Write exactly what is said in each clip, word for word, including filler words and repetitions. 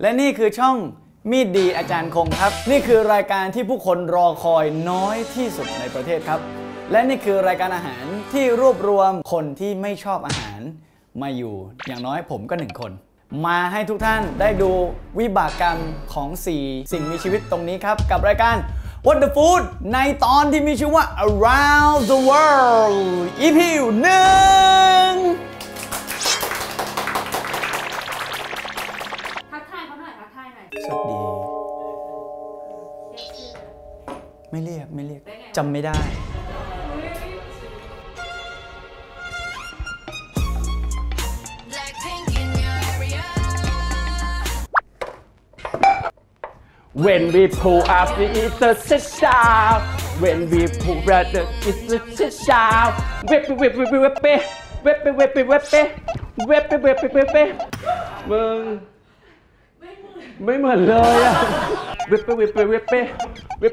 และนี่คือช่องมีดดีอาจารย์คงครับนี่คือรายการที่ผู้คนรอคอยน้อยที่สุดในประเทศครับและนี่คือรายการอาหารที่รวบรวมคนที่ไม่ชอบอาหารมาอยู่อย่างน้อยผมก็หนึ่งคนมาให้ทุกท่านได้ดูวิบากกรรมของสี่สิ่งมีชีวิตตรงนี้ครับกับรายการ What the Food ในตอนที่มีชื่อว่า Around the World อี พี หนึ่งทักทายเขาหน่อยทักทายหน่อยสวัสดีไม่เรียกไม่เรียกจำไม่ได้ When we pull up, it's a sit-down. When we pull up, it's a sit-down. Whip, whip, whip, whip, whip, whip, whip, whip, whip, whip, whip, whip, whip, whip, whip. มึงไม่เหมือนเลยอะ Whip, whip, whip, whip, whip.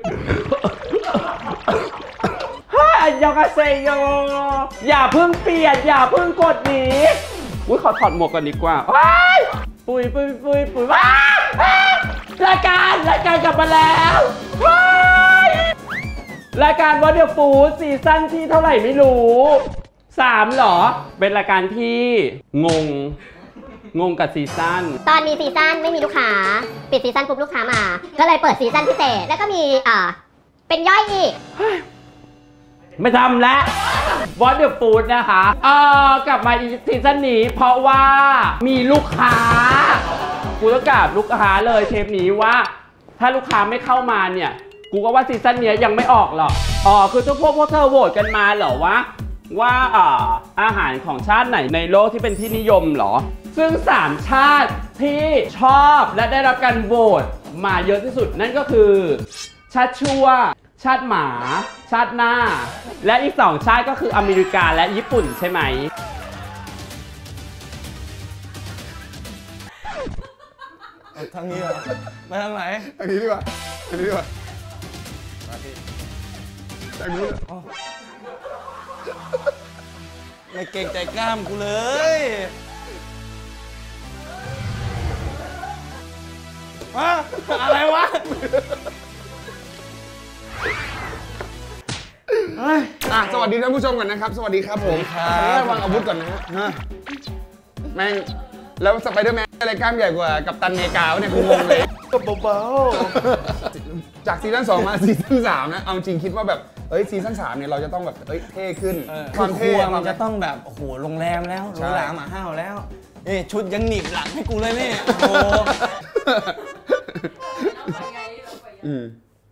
ฮ่ายองอาเซโยอย่าเพิ่งเปลี่ยนอย่าเพิ่งกดหนีอุ้ยขอถอดหมวกก่อนดีกว่าว้ายปุยปุยปุยปุยว้ารายการรายการกลับมาแล้วว้ายรายการ What the Food ซีซั่นที่เท่าไหร่ไม่รู้สามหรอเป็นรายการที่งงงงกับซีซั่นตอนมีซีซั่นไม่มีลูกค้าปิดซีซั่นปุ๊บลูกค้ามาก็เลยเปิดซีซั่นพิเศษแล้วก็มีอ่าเป็นย่อยอีกไม่ทำแล้ว What the Food นะคะเอ่อกลับมาซีซั่นนี้เพราะว่ามีลูกค้ากูต้องกราบลูกค้าเลยเทปนี้ว่าถ้าลูกค้าไม่เข้ามาเนี่ยกูก็ว่าซีซั่นนี้ยังไม่ออกหรอกอ๋อคือทุกพวกพวกเธอโหวตกันมาเหรอวะว่าอ่าอาหารของชาติไหนในโลกที่เป็นที่นิยมเหรอซึ่งสามชาติที่ชอบและได้รับการโหวตมาเยอะที่สุดนั่นก็คือชาติชั่วชาติหมาชาติหน้าและอีกสองชาติก็คืออเมริกาและญี่ปุ่นใช่ไหมทางนี้เหรอมาทางไหนทางนี้ดีกว่าทางนี้ดีกว่ามาที่ทางนี้ไม่เก่งใจกล้ามกูเลยมาอะไรวะอ่ะสวัสดีท่านผู้ชมก่อนนะครับสวัสดีครับผมครับวางอาวุธก่อนนะฮะแม่งแล้วสไปเดอร์แมนอะไรกล้ามใหญ่กว่ากัปตันอเมริกาเนี่ยกูงงเลยก็เบาๆจากซีซั่นสองมาซีซั่นสามนะเอาจริงคิดว่าแบบเอ้ยซีซั่นสามเนี่ยเราจะต้องแบบเอ้ยเท่ขึ้นความเท่มันจะต้องแบบโอ้โหโรงแรมแล้วโรงแรมหมาห้าวแล้วนี่ชุดยังหนีบหลังให้กูเลยนี่โอ้อืม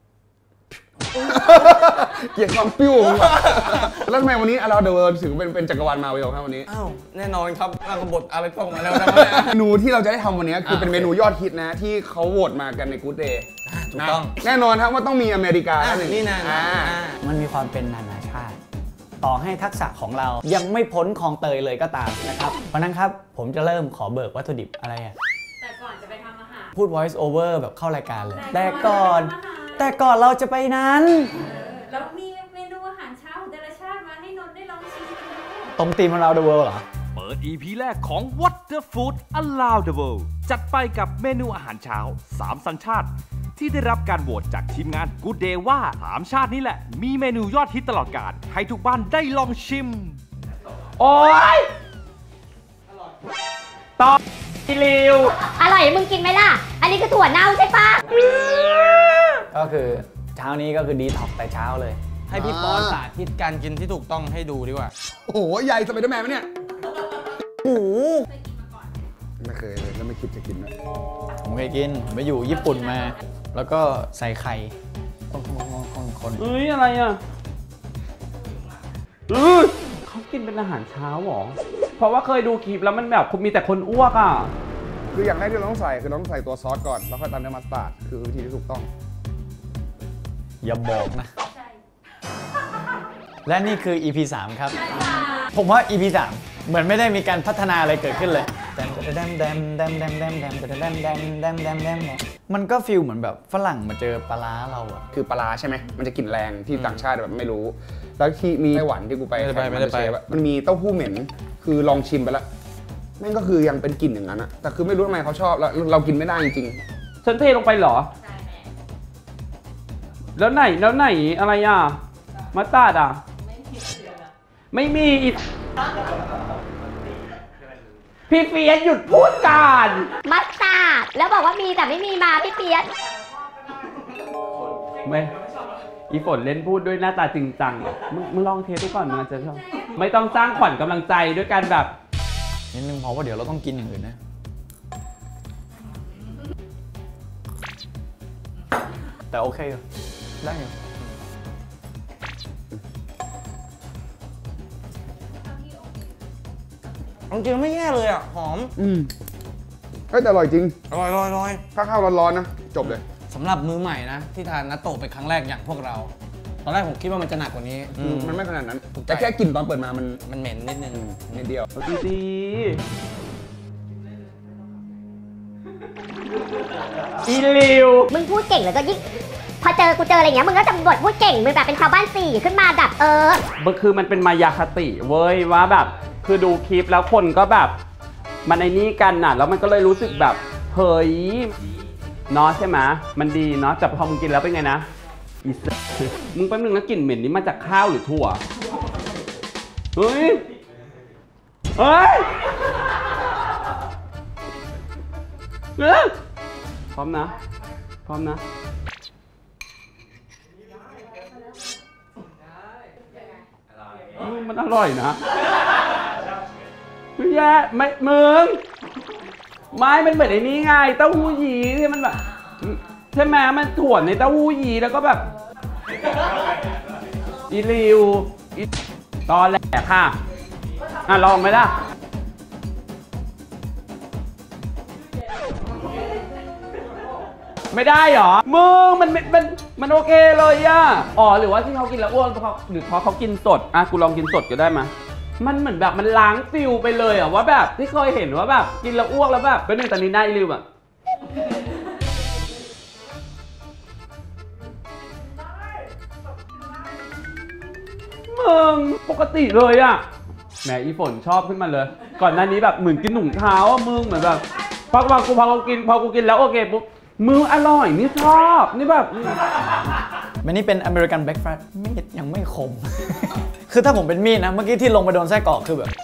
เกลียดความปิ้วแล้วทำไมวันนี้เราเดอะถึงเป็นเป็นจักรวาลมาเวลครับวันนี้อ้าวแน่นอนครับร่างกบฏอะไรต้องมาแล้วนะเมนูที่เราจะได้ทำวันนี้คือเป็นเมนูยอดฮิตนะที่เขาโหวตมากันใน Good Day ถูกต้องแน่นอนครับว่าต้องมีอเมริกานี่นะมันมีความเป็นนานาชาติต่อให้ทักษะของเรายังไม่พ้นคลองเตยเลยก็ตามนะครับเพราะนั้นครับผมจะเริ่มขอเบิกวัตถุดิบอะไรอ่ะแต่ก่อนจะไปทำอาหารพูด voice over แบบเข้ารายการเลยแต่ก่อนแต่ก่อนเราจะไปนั้นแล้วมีเมนูอาหารเช้าแต่ละชาติมาให้นนท์ได้ลองชิมกันตรงตีม Around the World เหรอเปิด อี พี แรกของ What the Food Around the World จัดไปกับเมนูอาหารเช้าสามสัญชาติที่ได้รับการโหวตจากทีมงาน Good Day ว่าสามชาตินี้แหละมีเมนูยอดฮิตตลอดกาลให้ทุกบ้านได้ลองชิมโอ๊ยต่ออีลิวอร่อยมึงกินไหมล่ะอันนี้คือถั่วเน่าใช่ปะก็คือเช้านี้ก็คือดีท็อกแต่เช้าเลยให้พี่ปอนสาธิตการกินที่ถูกต้องให้ดูดีกว่าโอ้โหใหญ่สไปเดอร์แมนไหมเนี่ยโอ้โหไม่เคยเลยแล้วไม่คิดจะกินนะผมเคยกินไปอยู่ญี่ปุ่นมาแล้วก็ใส่ไข่คนๆเอ้ยอะไรอ่ะเออเขากินเป็นอาหารเช้าหรอเพราะว่าเคยดูคลิปแล้วมันแบบมีแต่คนอ้วกอ่ะคืออย่างแรกที่เราต้องใส่คือเราต้องใส่ตัวซอสก่อนแล้วค่อยตามด้วยมัสตาร์ดคือวิธีที่ถูกต้องอย่าบอกนะและนี่คือ อี พี สามครับผมว่า อี พี สามเหมือนไม่ได้มีการพัฒนาอะไรเกิดขึ้นเลยแดมแดมแดมแดมแดมแดมแดมแดมแดมแดมแดมแดมแดมมันก็ฟีลเหมือนแบบฝรั่งมาเจอปลาร้าเราอะคือปลาร้าใช่ไหมมันจะกลิ่นแรงที่ต่างชาติแบบไม่รู้แล้วที่มีไต้หวันที่กูไปไม่ได้ไปไม่ได้ไปมันมีเต้าหู้เหม็นคือลองชิมไปแล้วแม่งก็คือยังเป็นกลิ่นอย่างนั้นอะแต่คือไม่รู้ทำไมเขาชอบแล้วเรากินไม่ได้จริงฉันเทลงไปเหรอ แล้วไหนแล้วไหนอะไรอ่ะมัสตาร์ดอ่ะไม่มีอีกพี่เฟียสหยุดพูดก่อนมัสตาร์ดแล้วบอกว่ามีแต่ไม่มีมาพี่เปียกไม่อีฝนเล่นพูดด้วยหน้าตาจริงจังมึงมึงลองเทสดูก่อนมันจะชอบไม่ต้องสร้างขวัญกำลังใจด้วยการแบบนิดนึงเพราะว่าเดี๋ยวเราต้องกินอย่างอื่นนะแต่โอเคอยู่ได้อยู่จริงๆไม่แย่เลยอ่ะหอมๆอืมเฮ้ยแต่อร่อยจริงอร่อยอร่อยอร่อยถ้าข้าวร้อนๆนะจบเลยสำหรับมือใหม่นะที่ทานนัตโตะเป็นครั้งแรกอย่างพวกเรา ตอนแรกผมคิดว่ามันจะหนักกว่านี้อืมมันไม่ขนาดนั้นถูกใจแต่แค่กลิ่นตอนเปิดมามันมันเหม็นนิดนึงนิดเดียวดีดีอีลิวมึงพูดเก่งแล้วก็ยิ่งพอเจอกูเจออะไรอย่างเงี้ยมึงก็จะบทพูดเก่งมึงแบบเป็นชาวบ้านสี่ขึ้นมาแบบเออมันคือมันเป็นมายาคติเว้ยว่าแบบคือดูคลิปแล้วคนก็แบบมันไอ้นี่กันน่ะแล้วมันก็เลยรู้สึกแบบเฮ้ยเนาะใช่ไหมมันดีเนาะแต่พอมึงกินแล้วเป็นไงนะอีสมึงแป๊บนึงนะกลิ่นเหม็นนี้มาจากข้าวหรือถั่วเฮ้ยเฮ้ยเอ้ยพร้อมนะพร้อมนะมันอร่อยนะไม่แย่ไม่มึงไม้มันเหมือนไอ้นี้ไงเต้าหู้ยี้ที่มันแบบใช่ไหมมันถั่วในเต้าหู้ยี้แล้วก็แบบอีริวอีตอนแรกค่ะอ่ะลองไหมล่ะไม่ได้หรอมึงมันมันมันโอเคเลยอ่ะอ๋อหรือว่าที่เขากินแล้วอ้วนเพราะหรือเพราะเขากินสดอ่ะกูลองกินสดก็ได้มามันเหมือนแบบมันล้างฟิลไปเลยอ่ะว่าแบบที่เคยเห็นว่าแบบกินแล้วอ้วกแล้วแบบเป็นหนึ่งตอนนี้ได้ริวอ่ะมึงปกติเลยอ่ะแหมอีฝนชอบขึ้นมาเลยก่อนหน้านี้แบบเหมือนกินหนุ่มเท้าอ่ะมึงเหมือนแบบพอพอกูพอกูกินพอกูกินแล้วโอเคปุ๊บมืออร่อยนี่ชอบนี่แบบมันนี่เป็นอเมริกันเบรคฟาสต์มีดยังไม่คม คือถ้าผมเป็นมีดนะเมื่อกี้ที่ลงไปโดนไส้กรอกคือแบบ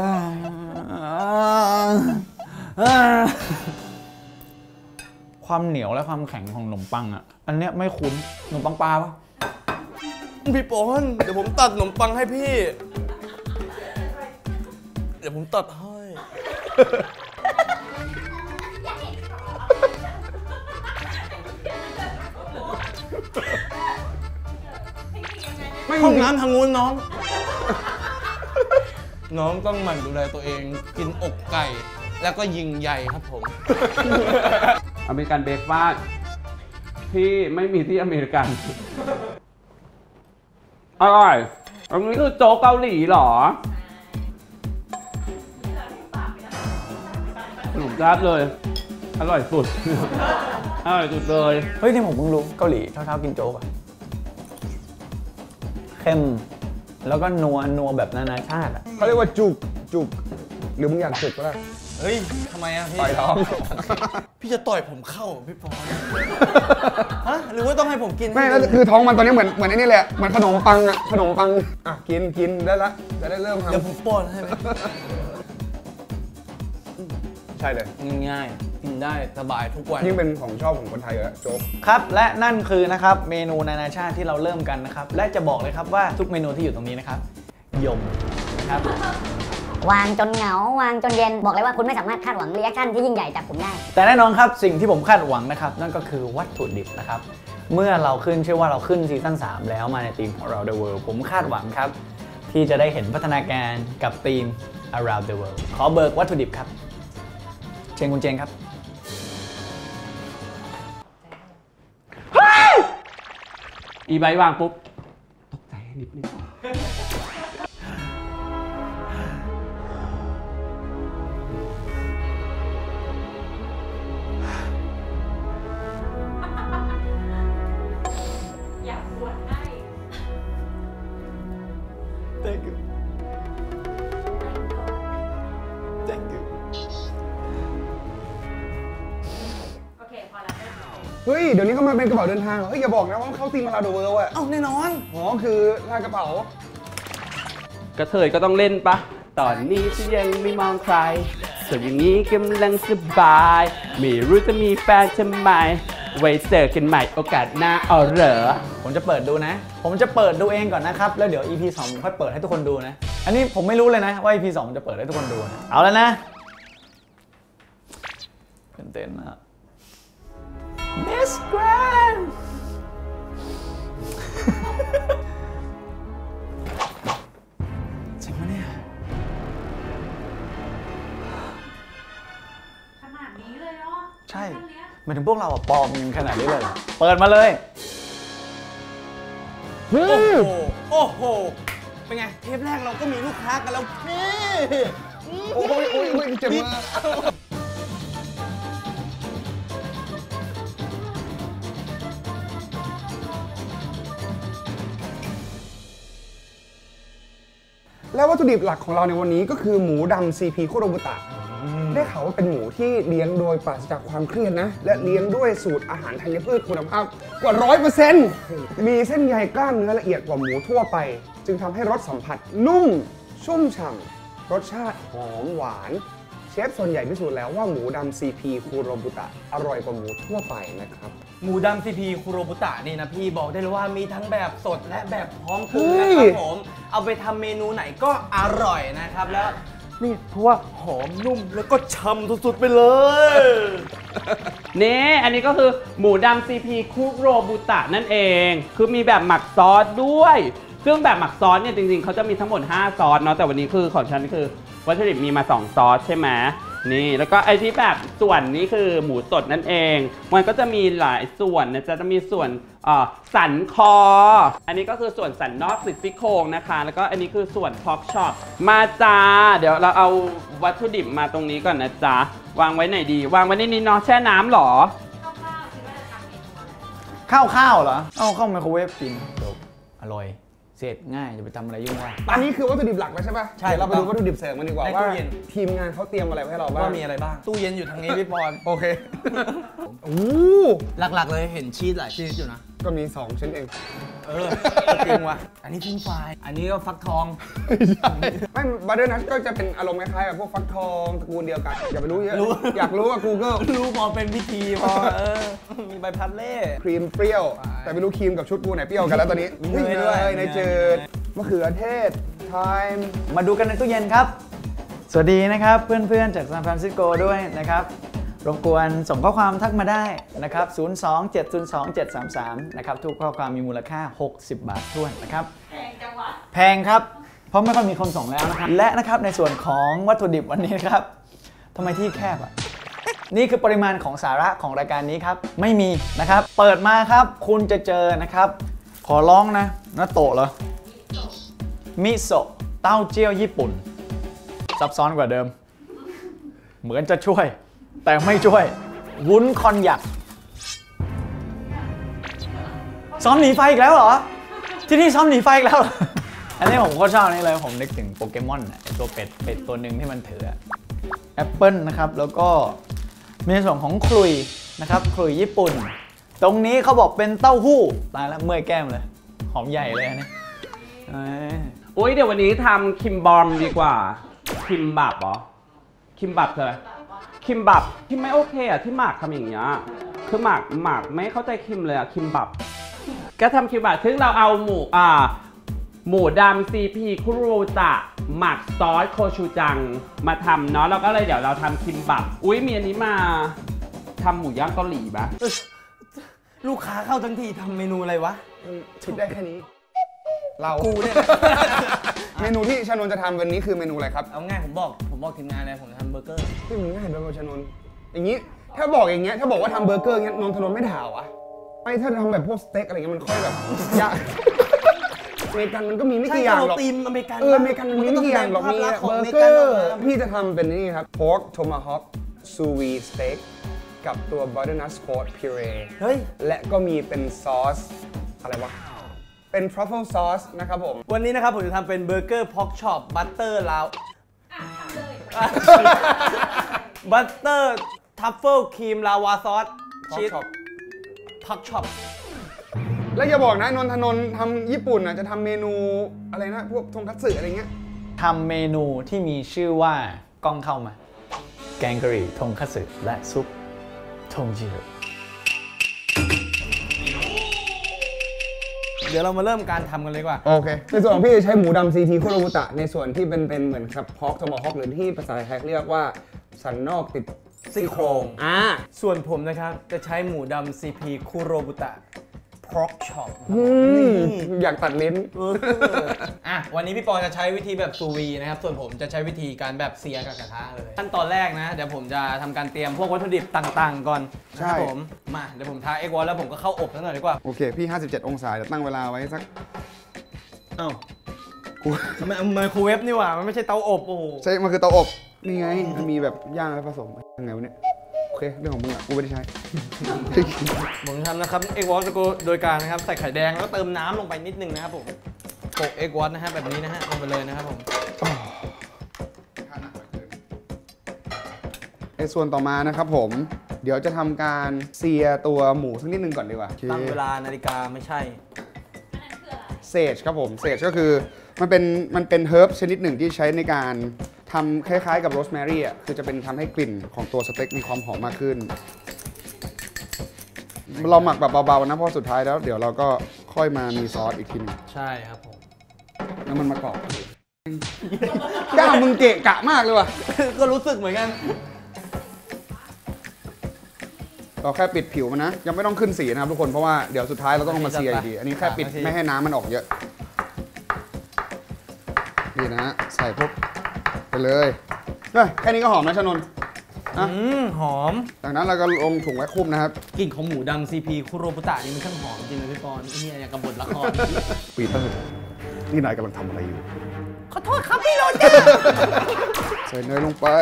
ความเหนียวและความแข็งของขนมปังอ่ะอันเนี้ยไม่คุ้นขนมปังปลาปะพี่ปอนเดี๋ยวผมตัดขนมปังให้พี่ เดี๋ยวผมตัดให้ห้องน้ำทางนู้นน้อง น้องต้องหมั่นดูแลตัวเองกินอกไก่แล้วก็ยิงใหญ่ครับผมอเมริกันเบรคฟาสต์ที่ไม่มีที่อเมริกันอร่อยอันนี้คือโจ๊กเกาหลีเหรอขนมจ้าบเลยอร่อยสุดอร่อยสุดเลยเฮ้ยที่ผมเพิ่งรู้เกาหลีเช้าๆกินโจ๊กอะเข้มแล้วก็นัวนัวแบบนานาชาติอะเขาเรียกว่าจุกจุกหรือมึงอยากจุกก็ได้เฮ้ยทำไมอะพี่ต่อยท้องพี่จะต่อยผมเข้าพี่ปอนฮะหรือว่าต้องให้ผมกินไม่แล้วคือท้องมันตอนนี้เหมือนเหมือนไอ้นี่แหละเหมือนขนมปังอะขนมปังอ่ะกินกินได้ละจะได้เริ่มทำเดี๋ยวผมป้อนให้ไหมใช่เลยง่ายๆกินได้สบายทุกวันยิ่งเป็นของชอบของคนไทยอยู่แล้วโจ๊กครับและนั่นคือนะครับเมนูนานาชาติที่เราเริ่มกันนะครับและจะบอกเลยครับว่าทุกเมนูที่อยู่ตรงนี้นะครับยมนะครับวางจนเหงาวางจนเย็นบอกเลยว่าคุณไม่สามารถคาดหวังรีแอคชั่นที่ยิ่งใหญ่จากผมได้แต่แน่นอนครับสิ่งที่ผมคาดหวังนะครับนั่นก็คือวัตถุดิบนะครับเมื่อเราขึ้นเชื่อว่าเราขึ้นซีซั่นสามแล้วมาในทีมของ Around the World ผมคาดหวังครับที่จะได้เห็นพัฒนาการกับทีม Around the World ขอเบิกวัตถุดิบครับเชิญคุณเจงครับอีใบวางปุ๊บตกใจนิดนึงอยากปวดให้ Thank you Thank you เฮ้ยเดี๋ยวนี้เขามาเป็นกระเป๋าเดินทางเหรอเฮ้ยอย่าบอกนะว่าเขาตีมาลาโดเวิลด์อะเอ้าแน่นอนอ๋อคือลากกระเป๋ากระเทยก็ต้องเล่นปะตอนนี้ฉันยังไม่มองใครส่วนอย่างนี้กำลังสบายไม่รู้จะมีแฟนทำไมไว้เจอกันใหม่โอกาสหน้าเอาเหรอผมจะเปิดดูนะ ผมจะเปิดดูเองก่อนนะครับ แล้วเดี๋ยว อี พี สองผมค่อยเปิดให้ทุกคนดูนะ อันนี้ผมไม่รู้เลยนะว่า อี พี สองจะเปิดให้ทุกคนดูนะ เอาแล้วนะตื่นเต้นนะ Miss Grand จริงปะเนี่ยขนาดนี้เลยเนาะใช่หมายถึงพวกเราอะปลอมขนาดนี้เลยเหรอเปิดมาเลย โอ้โห โอ้โห เป็นไง เทปแรกเราก็มีลูกค้ากันแล้วนี่โอ้ยโอ้ยโอ้ยเจ็บมือแล้ววัตถุดิบหลักของเราในวันนี้ก็คือหมูดำ ซี พี คุโรบุตะได้ข่าวว่าเป็นหมูที่เลี้ยงโดยปราศจากความเครียดนะและเลี้ยงด้วยสูตรอาหารธัญพืชคุณภาพกว่า ร้อยเปอร์เซ็นต์ มีเส้นใยกล้ามเนื้อละเอียดกว่าหมูทั่วไปจึงทำให้รสสัมผัสนุ่มชุ่มฉ่ำรสชาติหอมหวานเชฟส่วนใหญ่พิสูจน์แล้วว่าหมูดำ ซี พี คุโรบุตะอร่อยกว่าหมูทั่วไปนะครับหมูดำ ซี พี คุโรบุตะนี่นะพี่บอกได้เลยว่ามีทั้งแบบสดและแบบพร้อมปรุงนะครับผมเอาไปทำเมนูไหนก็อร่อยนะครับแล้วนี่เพราะว่าหอมนุ่มแล้วก็ช่ำสุดๆไปเลยนี่อันนี้ก็คือหมูดำ ซี พี คุโรบุตะนั่นเองคือมีแบบหมักซอสด้วยซึ่งแบบหมักซอสเนี่ยจริงๆเขาจะมีทั้งหมดห้าซอสเนาะแต่วันนี้คือของฉันคือวัตถุดิบมีมาสองซอสใช่ไหมนี่แล้วก็ไอที่แบบส่วนนี้คือหมูสดนั่นเองมันก็จะมีหลายส่วนนะจะมีส่วนสันคออันนี้ก็คือส่วนสันนอกติดซี่โครงนะคะแล้วก็อันนี้คือส่วนพอกช็อปมาจ้าเดี๋ยวเราเอาวัตถุดิบมาตรงนี้ก่อนนะจ๊ะวางไว้ไหนดีวางไว้ในนี้เนาะแช่น้ำหรอข้าวๆคิดว่าจะทำเมนูอะไรข้าวข้าวเหรอ เอาเข้าไมโครเวฟกินจบอร่อย เสร็จง่ายจะไปทำอะไรยุ่งยากอันนี้คือวัตถุดิบหลักแล้วใช่ปะใช่เดี๋ยวเราไปดูวัตถุดิบเสริมกันดีกว่าในว่าตู้เย็นทีมงานเขาเตรียมอะไรไว้ให้เราบ้างว่ามีอะไรบ้างตู้เย็นอยู่ทางนี้พี่ปอนโอเคโอ้หลักๆเลยเห็นชีสหลายชีสอยู่นะก็มีสองชิ้นเองเออจริงว่ะอันนี้ฟิ้งไฟรายอันนี้ก็ฟักทองไม่บัตเตอร์นัทก็จะเป็นอารมณ์คล้ายๆกับพวกฟักทองตระกูลเดียวกัน อย่าไปรู้เยอะ อยากรู้ว่า Google รู้พอเป็นพิธีพอเออมีใบพัดเล่ครีมเปรี้ยว แต่ไม่รู้ครีมกับชุดกูไหนเปรี้ยวกันแล้วตอนนี้มีเนยด้วยเนยจืดมะเขือเทศไทม์มาดูกันในตู้เย็นครับ สวัสดีนะครับเพื่อนๆจากซานฟรานซิสโกด้วยนะครับรบกวนส่งข้อความทักมาได้นะครับศูนย์ สอง เจ็ด ศูนย์ สอง เจ็ด สาม สามนะครับทุกข้อความมีมูลค่าหกสิบบาทท้วนนะครับแพงจังวะแพงครับเพราะไม่ค่อยมีคนส่งแล้วนะครับและนะครับในส่วนของวัตถุดิบวันนี้ครับทำไมที่แคบอ่ะนี่คือปริมาณของสาระของรายการนี้ครับไม่มีนะครับเปิดมาครับคุณจะเจอนะครับขอร้องนะนาโตะเหรอมิโซะเต้าเจี้ยวญี่ปุ่นซับซ้อนกว่าเดิมเหมือนจะช่วยแต่ไม่ช่วยวุ้นคอนยักซ้อมหนีไฟอีกแล้วเหรอที่นี่ซ้อมหนีไฟอีกแล้วเหรออันนี้ผมก็ชอบนี่เลยผมนึกถึงโปเกมอนไอตัวเป็ดเป็ดตัวหนึ่งที่มันถือแอปเปิลนะครับแล้วก็มีส่วนของคลุยนะครับคลุยญี่ปุ่นตรงนี้เขาบอกเป็นเต้าหู้ตายแล้วเมื่อยแก้มเลยหอมใหญ่เลยอันนี้อุ้ยเดี๋ยววันนี้ทำคิมบอมดีกว่าคิมบับเหรอคิมบับคืออะไรคิมบับที่ไม่โอเคอะที่หมากทำอย่างเงี้ยคือหมากหมากไม่เข้าใจคิมเลยอะคิมบับก็ทำคิมบับซึ่งเราเอาหมูอ่าหมูดำ ซี พี คุโรบุตะหมักซอสโคชูจังมาทำเนาะแล้วก็เลยเดี๋ยวเราทำคิมบับอุ้ยมีอันนี้มาทำหมูย่างเกาหลีปะลูกค้าเข้าทั้งทีทำเมนูอะไรวะคิดได้แค่นี้เรากูเนี่ยเมนูที่ชานนท์จะทำวันนี้คือเมนูอะไรครับเอาง่ายผมบอกผมบอกทีมงานเลยผมจะทำเบอร์เกอร์ที่มันง่ายด้วยชานนท์อย่างนี้ถ้าบอกอย่างเงี้ยถ้าบอกว่าทำเบอร์เกอร์เงี้ยนนทนนท์ไม่ด่าวะไม่ถ้าทำแบบพวกสเต็กอะไรเงี้ยมันค่อยแบบยากอเมริกันมันก็มีไม่กี่อย่างหรอกใช่เราตีมอเมริกันเอออเมริกันมันมีไม่กี่อย่างหรอกมีเบอร์เกอร์พี่จะทำเป็นนี่ครับ pork tomahawk sous vide steak กับตัว butternut squash puree เฮ้ยและก็มีเป็นซอสอะไรวะเป็น truffle sauce นะครับผมวันนี้นะครับผมจะทำเป็นเบอร์เกอร์พ็อกช็อปบัตเตอร์ลาวอ่ะทำเลยบัตเตอร์ทัฟเฟิลครีมลาวาซอส pork ชีส chop พักช็อปแล้วอย่าบอกนะนนทนนท์ทำญี่ปุ่นอ่ะจะทำเมนูอะไรนะพวกทงคัตสึอะไรเงี้ยทำเมนูที่มีชื่อว่ากล้องเข้ามา แกงกะหรี่ทงคัตสึและซุปทงจิโร่เดี๋ยวเรามาเริ่มการทำกันเลยดีกว่าโอเคในส่วนของพี่จะใช้หมูดำซีทีคุโรบุตะในส่วนที่เป็นเป็นเหมือนกับฮอกทอมฮอกหรือที่ภาษาไทยเรียกว่าสันนอกติดซี่โครงอ่าส่วนผมนะครับจะใช้หมูดำ ซี พี คุโรบุตะพร็อกช็อปอืมอยากตัดลิ้นอ่ะวันนี้พี่ปอนจะใช้วิธีแบบซูวีนะครับส่วนผมจะใช้วิธีการแบบเสียกับกระทะเลยขั้นตอนแรกนะเดี๋ยวผมจะทำการเตรียมพวกวัตถุดิบต่างๆก่อนนะครับผมมาเดี๋ยวผมทาเอ็กวอลแล้วผมก็เข้าอบสักหน่อยดีกว่าโอเค พี่ ห้าสิบเจ็ด องศาจะตั้งเวลาไว้สักอ้าวมันไมโครเวฟนี่หว่ามันไม่ใช่เตาอบโอ้โหใช่ มันคือเตาอบ นี่ไง มันมีแบบย่างแล้วผสมยังไงวะเนี่ย โอเค เรื่องของมึงอ่ะ กูไม่ได้ใช้ผมทำนะครับเอ็กวอลโดยการนะครับใส่ไข่แดงแล้วก็เติมน้ำลงไปนิดนึงนะครับผมโปะเอ็กวอลนะฮะแบบนี้นะฮะลงไปเลยนะครับผมในส่วนต่อมานะครับผม เดี๋ยวจะทำการเซียตัวหมูสักนิดนึงก่อนดีกว่าตั้งเวลานาฬิกาไม่ใช่เซจครับผม เซจก็คือมันเป็นมันเป็นเฮิร์บชนิดหนึ่งที่ใช้ในการทำคล้ายๆกับโรสแมรี่อ่ะ คือจะเป็นทำให้กลิ่นของตัวสเต็กมีความหอมมากขึ้น เราหมักแบบเบาๆนะเพราะสุดท้ายแล้วเดี๋ยวเราก็ค่อยมามีซอสอีกทีนึงใช่ครับผมแล้วมันมากรอบย่ามึงเกะกะมากเลยว่ะก็รู้สึกเหมือนกันเราแค่ปิดผิวมันนะ ยังไม่ต้องขึ้นสีนะครับทุกคนเพราะว่าเดี๋ยวสุดท้ายเราต้องเอามาเซียอยู่ดี อันนี้แค่ปิดไม่ให้น้ำมันออกเยอะนี่นะฮะใส่ปุ๊บไปเลยเฮ้ยแค่นี้ก็หอมนะชนนท์อืมหอมจากนั้นเราก็ลงถุงแวคคุมนะครับกลิ่นของหมูดำ ซี พี คุโรบุตะนี่มันช่างหอมจริงเลยพี่ปอนนี่อย่างกับบทละครปีเตอร์นี่นายกำลังทำอะไรอยู่ขอโทษครับพี่โรเจอร์ใส่เนยลงไป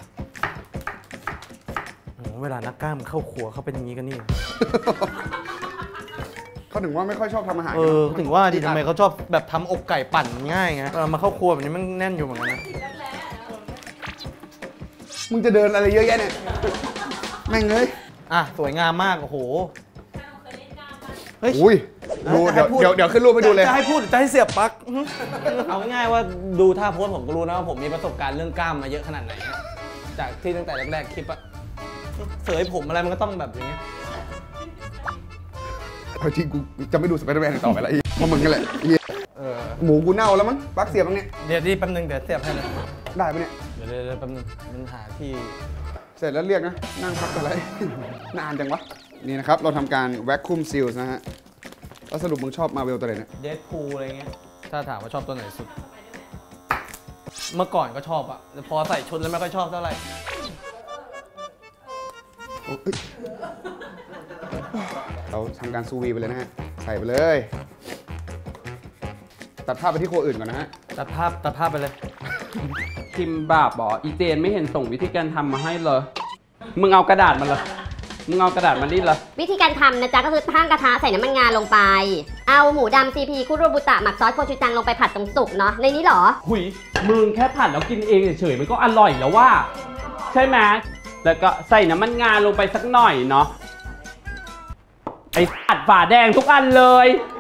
โอ้เวลานักกล้ามเข้าครัวเขาเป็นอย่างนี้กันนี่เขาถึงว่าไม่ค่อยชอบทำอาหารเออถึงว่าดิทำไมเขาชอบแบบทำอกไก่ปั่นง่ายไงเวลามาเข้าครัวแบบนี้มันแน่นอยู่เหมือนกันนะมึงจะเดินอะไรเยอะแยะเนี่ยแม่งเลยอ่ะสวยงามมากโอ้โหเฮ้ยอุ้ยดูจะให้เดี๋ยวพูดเดี๋ยวเดี๋ยวขึ้นรูปไปดูเลยจะให้พูดหรือจะให้เสียบปลั๊ก เอาง่ายๆว่าดูท่าโพสผมก็รู้นะว่าผมมีประสบการณ์เรื่องกล้ามมาเยอะขนาดไหนอะจากที่ตั้งแต่แรกๆคลิปอะเสยผมอะไรมันก็ต้องแบบอย่างเงี้ยเอาจริงกูจะไม่ดูสไปเดอร์แมนต่อไปแล้วไอ้เพราะมึงนั่นแหละไอ้เออหมูกูเน่าแล้วมั้งปลั๊กเสียบตรงเนี้ยเดี๋ยวดิแป๊บนึงเดี๋ยวเสียบให้เลยได้ปะเนี่ยเดี๋ยวเดี๋ยวเดี๋ยวแป๊บนึงมันหาที่เสร็จแล้วเรียกนะ นั่งพักอะไร นานจังวะ นี่นะครับ เราทำการแวคคุมซีลนะฮะ แล้วสรุปมึงชอบมาเวลตัวไหนเนี่ยเดดพูลอะไรเงี้ยถ้าถามว่าชอบตัวไหนสุด เมื่อก่อนก็ชอบอะแต่พอใส่ชุดแล้วไม่ค่อยชอบเท่าไหร่โอ้ยเราทำการซูวีไปเลยนะฮะ ใส่ไปเลย ตัดภาพไปที่ครัวอื่นก่อนนะฮะตัดภาพตัดภาพไปเลยพิมพ์บาปบออีเจนไม่เห็นส่งวิธีการทำมาให้เลย มึงเอากระดาษมาเลย มึงเอากระดาษมาดิเลยวิธีการทำนะจ๊ะก็คือตั้งกระทะใส่น้ำมันงาลงไป เอาหมูดำ ซี พี คุโรบุตะหมักซอสโคชูจังลงไปผัดตรงสุกเนาะในนี้เหรอหุยมึงแค่ผัดแล้วกินเองเฉยๆมันก็อร่อยแล้วว่า ใช่ไหมแล้วก็ใส่น้ำมันงาลงไปสักหน่อยเนาะไอ้ผัดฝาแดงทุกอันเลย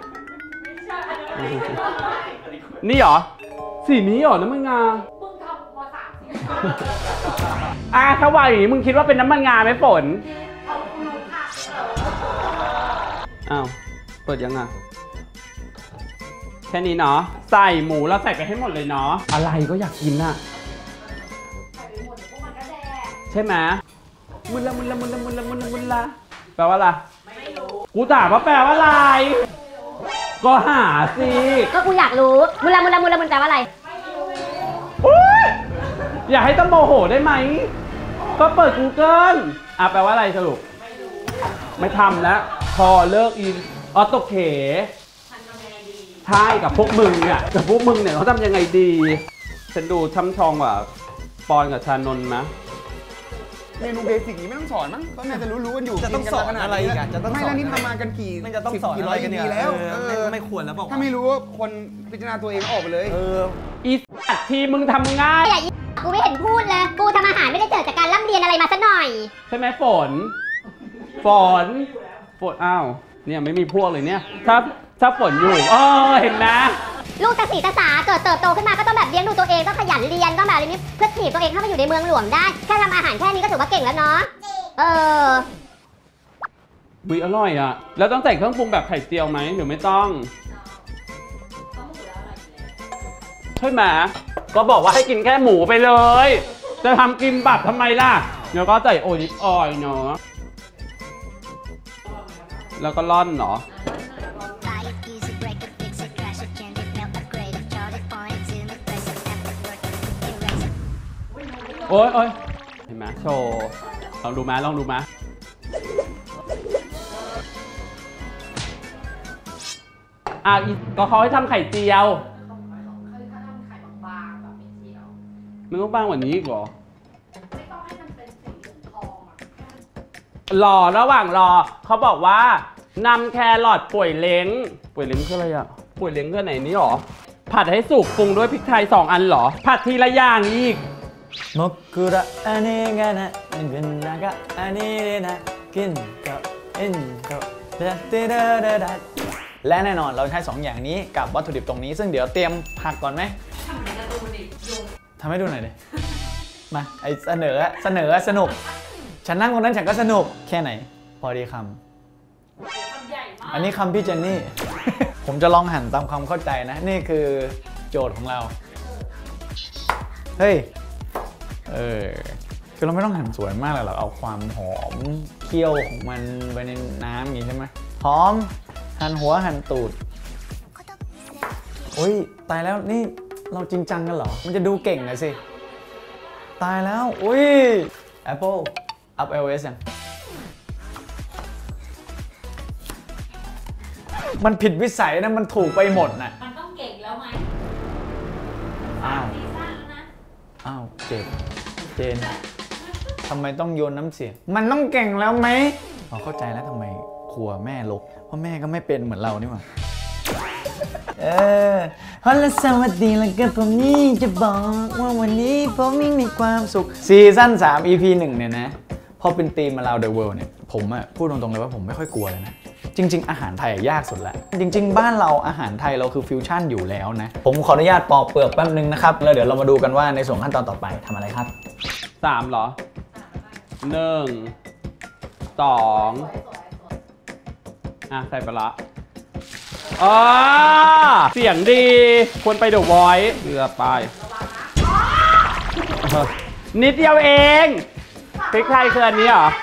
นี่เหรอ สีนี้เหรอน้ำมันงา มึงทำมาสามสีอ่ะถ้าว่าอย่างนี้มึงคิดว่าเป็นน้ำมันงาไหมฝนอ้าวเปิดยังอ่ะแค่นี้เนาะใส่หมูแล้วใส่ไปให้หมดเลยเนาะอะไรก็อยากกินน่ะใช่ไหมมุนละมุนละมุนละมุนละมุนละมุนละแปลว่าอะไรไม่รู้กูถามว่าแปลว่าอะไรก็หาสิก็กูอยากรู้มุลามุลามุลามุลแปลว่าอะไรอย่าให้ต้องโมโหได้ไหมก็เปิด Google อ่ะแปลว่าอะไรสรุปไม่ทำแล้วพอเลิกอินออโตเคใช่กับพวกมึงอ่ะกับพวกมึงเนี่ยเขาทำยังไงดีฉันดูช่ำชองกว่าปอนกับชานนท์นะเมนูเบสิกนี้ไม่ต้องสอนมั้งก็น่าจะรู้ๆกันอยู่จะต้องสอนอะไรอีกอะจะต้องสอนไม่แล้วนี่ทำมากันกี่มันจะต้องสิบสอนกี่อะร้ไรอยกันปีเนี่ยแล้วเออเอไม่อไม่ควรแล้วบอกถ้าไม่รู้ว่าคนพิจารณาตัวเองก็ออกไปเลยเอออีสัตว์ทีมึงทำง่ายอย่าอีกูไม่เห็นพูดเลย กูทำอาหารไม่ได้เกิดจากการร่ำเรียนอะไรมาซะหน่อยใช่ไหมฝน ฝนฝนอ้าวเนี่ยไม่มีพวกเลยเนี่ยถ้าถ้าฝนอยู่เออเห็นไหมลูกตาสีตาสาเกิดเติบโตขึ้นมาก็ต้องแบบเลี้ยงดูตัวเองต้องขยันเรียนต้องแบบอะไรนี้เพื่อถีบตัวเองเข้ามาอยู่ในเมืองหลวงได้แค่ทำอาหารแค่นี้ก็ถือว่าเก่งแล้วเนาะเออบุยอร่อยอ่ะแล้วต้องใส่เครื่องปรุงแบบไข่เจียวไหมหรือไม่ต้องใช่ไหมก็บอกว่าให้กินแค่หมูไปเลยจะทำกิมบับทำไมล่ะเดี๋ยวก็ใส่โอลิฟออยล์เนาะแล้วก็ร่อนเนาะโอ้ยโอ้ยเห็นไหมโชว์ลองดูมาลองดูมาอ่ะก็เขาให้ทำไข่เจียวมันต้องบางกว่านี้อีกเหรอไม่ต้องให้มันเป็นสีทองอ่ะรอระหว่างรอเขาบอกว่านำแครอทป่วยเล้งป่วยเล้งคืออะไรอ่ะป่วยเล้งคือไหนนี่หรอผัดให้สุกปรุงด้วยพริกไทยสองอันหรอผัดทีละอย่างอีกมกุระอันนี้กันนะกินนะกะอันนี้นะกินก็อินก็เดดเดดเดดและแน่นอนเราใช้สองอย่างนี้กับวัตถุดิบตรงนี้ซึ่งเดี๋ยวเตรียมผักก่อนไหมทำให้ดูหน่อยดิมาไอเสนอเสนอสนุกฉันนั่งตรงนั้นฉันก็สนุกแค่ไหนพอดีคำอันนี้คำพี่เจนนี่ ผมจะลองหั่นตามความเข้าใจนะนี่คือโจทย์ของเราเฮ้ยเออคือเราไม่ต้องหั่นสวยมากเลยหรอกเอาความหอมเคี่ยวของมันไปในน้ำอย่างนี้ใช่ไหมหอมหั่นหัวหั่นตูดโอ้ยตายแล้วนี่เราจริงจังกันเหรอมันจะดูเก่งเลยสิตายแล้วอุ้ย Apple up ไอ โอ เอส ยังมันผิดวิสัยนะมันถูกไปหมดนะมันต้องเก่งแล้วไหมอ้าวซีซั่นแล้วนะอ้าวเจ็บเจนทำไมต้องโยนน้ำเสียงมันต้องเก่งแล้วไหมเราเข้าใจแล้วทำไมครัวแม่ลกเพราะแม่ก็ไม่เป็นเหมือนเรานี่หว่าเออฮัลโหลสวัสดีแล้วก็ผมนี่จะบอกว่าวันนี้ผมมีความสุขซีซั่นสาม อี พี หนึ่งเนี่ยนะพอเป็นธีมมาลาวเดอะเวิลด์เนี่ยผมอะพูดตรงๆเลยว่าผมไม่ค่อยกลัวเลยนะจริงๆอาหารไทยยากสุดแหละจริงๆบ้านเราอาหารไทยเราคือฟิวชั่นอยู่แล้วนะผมขออนุญาตปอกเปลือกแป๊บนึงนะครับแล้วเดี๋ยวเรามาดูกันว่าในส่วนขั้นตอนต่อไปทำอะไรครับสามเหรอหนึ่งสองอ่ะใส่ไปละอ๋อเสียงดีควรไปเดอะวอยซ์เรือไปนิดเดียวเองพริกไทยคืออันนี้เหรอ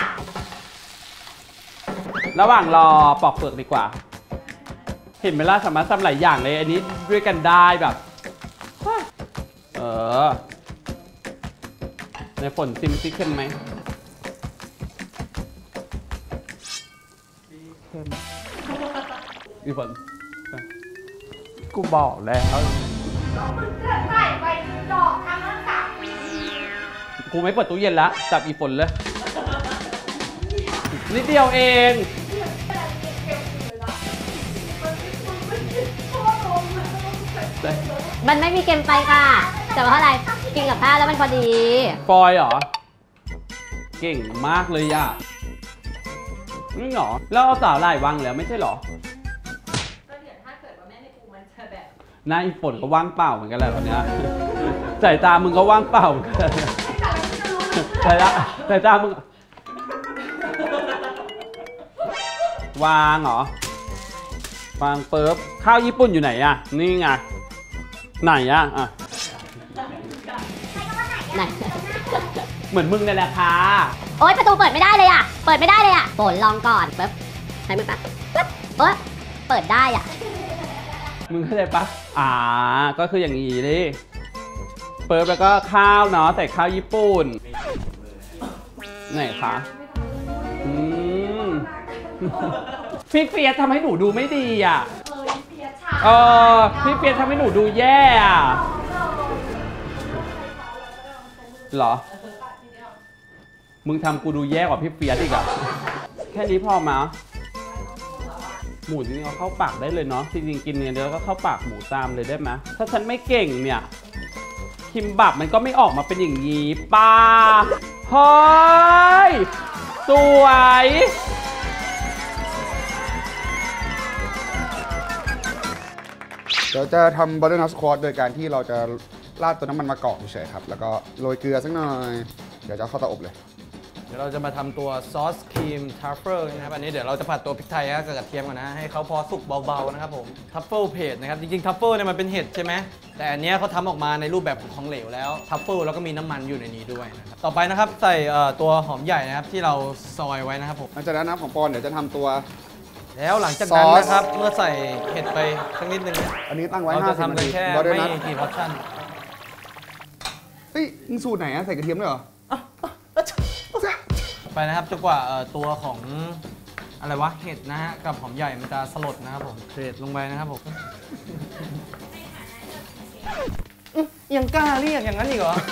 ระหว่างรอปอกเปลือกดีกว่าเห็นไหมล่ะสามารถทำหลายอย่างเลยอันนี้ด้วยกันได้แบบเออในฝนซิมซิเค็มไหมเค็มอีฝนกูบอกแล้วกูไม่เปิดตู้เย็นละจับอีฝนเลยนิดเดียวเองมันไม่มีเค็มไปค่ะแต่ว่าอะไรกินกับข้าวแล้วมันพอดีฟอยเหรอเก่งมากเลยอ่ะนี่หรอแล้วเอาสาหร่ายวางแล้วไม่ใช่หรอก็เดี๋ยวถ้าเกิดว่าแม่ในปูมันจะแบบหน้าอีฝนก็ว่างเปล่าเหมือนกันแหละวันนี้สายตามึงก็ว่างเปล่าเหมือนกันสายตาสายตามึงวางเหรอวางเปิบข้าวญี่ปุ่นอยู่ไหนอะนี่ไงไหนอะอ่ะไหนเหมือนมึงนี่แหละค่ะโอ๊ยประตูเปิดไม่ได้เลยอะเปิดไม่ได้เลยอะฝนลองก่อนปึ๊บใช้มือปั๊บปึ๊บเอ้ยเปิดได้อะมึงเข้าใจปะอ่าก็คืออย่างนี้ดิเปิบแล้วก็ข้าวเนาะใส่ข้าวญี่ปุ่นไหนคะอืมพี่เฟียสทำให้หนูดูไม่ดีอ่ะเออพี่เฟียสทำให้หนูดูแย่อ่ะเหรอมึงทำกูดูแย่กว่าพี่เฟียสอีกอ่ะแค่นี้พอมาหมูจริงๆเอาเข้าปากได้เลยเนาะจริงๆกินเนี่ยเดี๋ยวก็เข้าปากหมูตามเลยได้ไหมถ้าฉันไม่เก่งเนี่ยคิมบับมันก็ไม่ออกมาเป็นอย่างนี้ป้าเฮ้ยสวยเดี๋ยวจะทำบัตเตอร์นัทสควอตโดยการที่เราจะราดตัวน้ำมันมะกอกเฉยๆครับแล้วก็โรยเกลือสักหน่อยเดี๋ยวจะเข้าเตาอบเลยเดี๋ยวเราจะมาทำตัวซอสครีมทัฟเฟิลนะครับอันนี้เดี๋ยวเราจะผัดตัวพริกไทยกับกระเทียมก่อนนะให้เขาพอสุกเบาๆนะครับผมทัฟเฟิลเพจนะครับจริงๆทัฟเฟิลเนี่ยมันเป็นเห็ดใช่ไหมแต่อันนี้เขาทำออกมาในรูปแบบของเหลวแล้วทัฟเฟิลแล้วก็มีน้ำมันอยู่ในนี้ด้วยนะครับต่อไปนะครับใส่ตัวหอมใหญ่นะครับที่เราซอยไว้นะครับผมหลังจากนั้นนะของปอนเดี๋ยวจะทำตัวแล้วหลังจากนั้นนะครับเมื่อใส่เห็ดไปสักนิดนึงอันนี้ตั้งไว้เราจะทำได้แค่ไม่กี่พอร์ชั่นเฮ้ยมึงสูตรไหนอะใส่กระเทียมด้วยเหรอไปนะครับจนกว่าตัวของอะไรวะเห็ดนะฮะกับหอมใหญ่มันจะสลดนะครับผมเทลงไปนะครับผมยังกล้าเรียกอย่างนั้นอีกเหรอ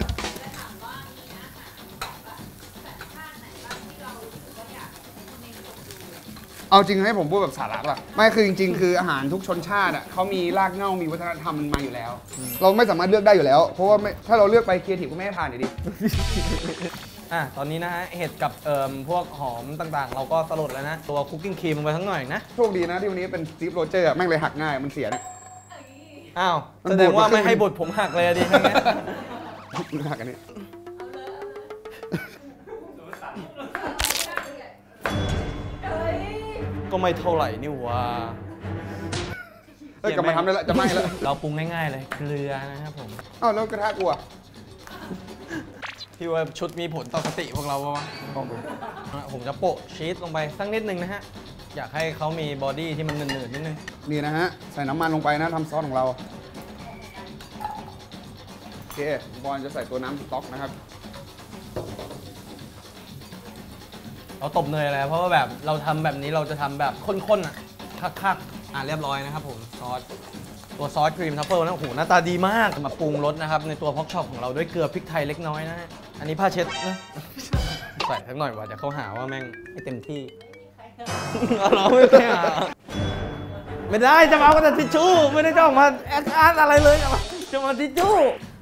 เอาจริงให้ผมพูดแบบสาระป่ะไม่คือจริงๆคืออาหารทุกชนชาติอ่ะเขามีรากเหง้ามีวัฒนธรรมมันมาอยู่แล้ว เราไม่สามารถเลือกได้อยู่แล้วเพราะว่าถ้าเราเลือกไปครีเอทีฟก็ไม่ได้ทานอยู่ดีอ่ะตอนนี้นะฮะเห็ดกับเอ่อพวกหอมต่างๆเราก็สลดแล้วนะตัวคุกกิ้งครีมลงไปทั้งหน่อยนะโชคดีนะที่วันนี้เป็นสตีฟโรเจอร์แม่งเลยหักง่ายมันเสียเนี่ยอ้าวแสดงว่าไม่ให้บทผมหักเลยดิทั้งนี้หักอันนี้ก็ไม่เท่าไหร่นี่วะเฮ้ยกลับมาทำได้แล้วจะไหม้แล้วเราปรุงง่ายๆเลยเกลือนะครับผมอ้าวแล้วกระทะกลัวที่ว่าชุดมีผลต่อสติพวกเราปะวะผมจะโปะชีสลงไปสักนิดนึงนะฮะอยากให้เขามีบอดี้ที่มันหนืดๆนิดนึงนี่นะฮะใส่น้ำมันลงไปนะทำซอสของเราโอเคบอลจะใส่ตัวน้ำสต๊อกนะครับเราตบเนยแล้วเพราะว่าแบบเราทำแบบนี้เราจะทำแบบข้นๆอ่ะคักๆอ่ะเรียบร้อยนะครับผมซอสตัวซอสครีมทัฟเฟิลนะโอ้โหหน้าตาดีมากมาปรุงรสนะครับในตัวพ็อกช็อปของเราด้วยเกลือพริกไทยเล็กน้อยนะอันนี้ผ้าเช็ดนะใส่สักหน่อยว่าจะเขาหาว่าแม่งไม่เต็มที่เราไม่ได้ไม่ได้จะมาเอาแต่ทิชชู่ไม่ได้จะออกมาแอคอาร์ตอะไรเลยจะมาทิชชู่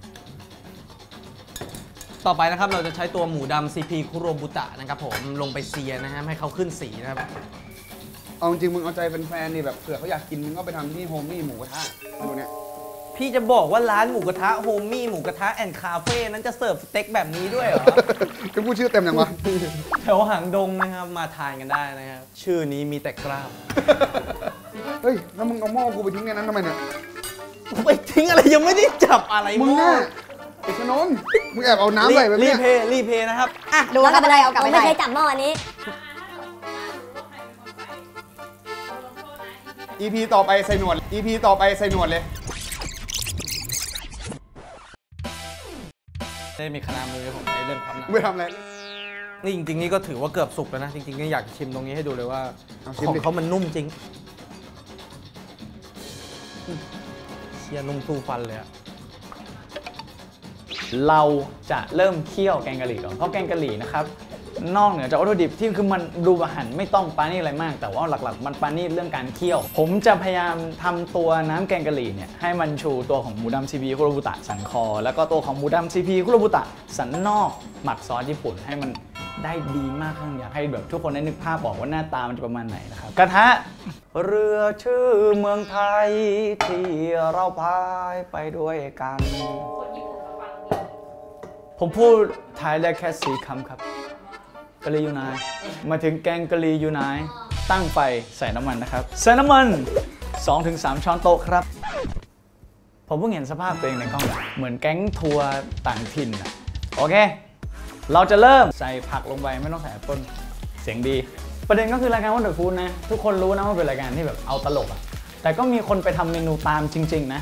ต่อไปนะครับเราจะใช้ตัวหมูดำ ซี พี คุโรบุตะนะครับผมลงไปเซียนะฮะให้เขาขึ้นสีนะครับเอาจริงมึงเอาใจเป็นแฟนนี่แบบเผื่อเขาอยากกินมึงก็ไปทำที่โฮมมี่หมูกระทะดูเนี่ยพี่จะบอกว่าร้านหมูกระทะโฮมมี่หมูกระทะแอนด์คาเฟ่นั้นจะเสิร์ฟสเต็กแบบนี้ด้วยเหรอจะพูดชื่อเต็มยังวะแถวหางดงนะครับมาทานกันได้นะครับชื่อนี้มีแต่กล้ามเฮ้ยแล้วมึงเอาหม้อกูไปทิ้งในนั้นทำไมเนี่ยไปทิ้งอะไรยังไม่ได้จับอะไรมึงน่ะไอ้ชนนมึงแอบเอาน้ำใส่แบบนี้รีเพย์รีเพย์นะครับอ่ะดูกลับไปเลยเอากลับไปไม่เคยจับหม้ออันนี้อี พี ต่อไปใส่หนวด อี พี ต่อไปใส่หนวดเลยได้มีคณะมือผมในเรื่องความหนักไม่ทำอะไรนี่จริงๆนี่ก็ถือว่าเกือบสุกแล้วนะจริงๆก็อยากชิมตรงนี้ให้ดูเลยว่าของเขามันนุ่มจริงเชียร์นุ่มสู้ฟันเลยอะเราจะเริ่มเคี่ยวแกงกะหรี่ก่อนเพราะแกงกะหรี่นะครับนอกเหนือจากวัตถุดิบที่คือมันดูอาหารไม่ต้องปานี่อะไรมากแต่ว่าหลักๆมันปานี่เรื่องการเคี่ยวผมจะพยายามทำตัวน้ำแกงกะหรี่เนี่ยให้มันชูตัวของหมูดำ ซี พี คุโรบุตะสันคอแล้วก็ตัวของหมูดำ ซี พี คุโรบุตะสันนอกหมักซอสญี่ปุ่นให้มันได้ดีมากขึ้นอยากให้แบบทุกคนได้นึกภาพบอกว่าหน้าตามันจะประมาณไหนนะครับกระทะเรือชื่อเมืองไทยที่เราพายไปด้วยกันผมพูดไทยได้แค่สี่คำครับกะหรี่ยูไนมาถึงแกงกะหรี่ยูไนตั้งไฟใส่น้ำมันนะครับใส่น้ำมัน สองถึงสาม ช้อนโต๊ะครับผมเพิ่งเห็นสภาพตัวเองในกล้องเหมือนแก๊งทัวร์ต่างถิ่นอะโอเคเราจะเริ่มใส่ผักลงไปไม่ต้องใส่แอปเปิ้ลเสียงดีประเด็นก็คือรายการWonder Foodนะทุกคนรู้นะว่าเป็นรายการที่แบบเอาตลกอะแต่ก็มีคนไปทำเมนูตามจริงๆนะ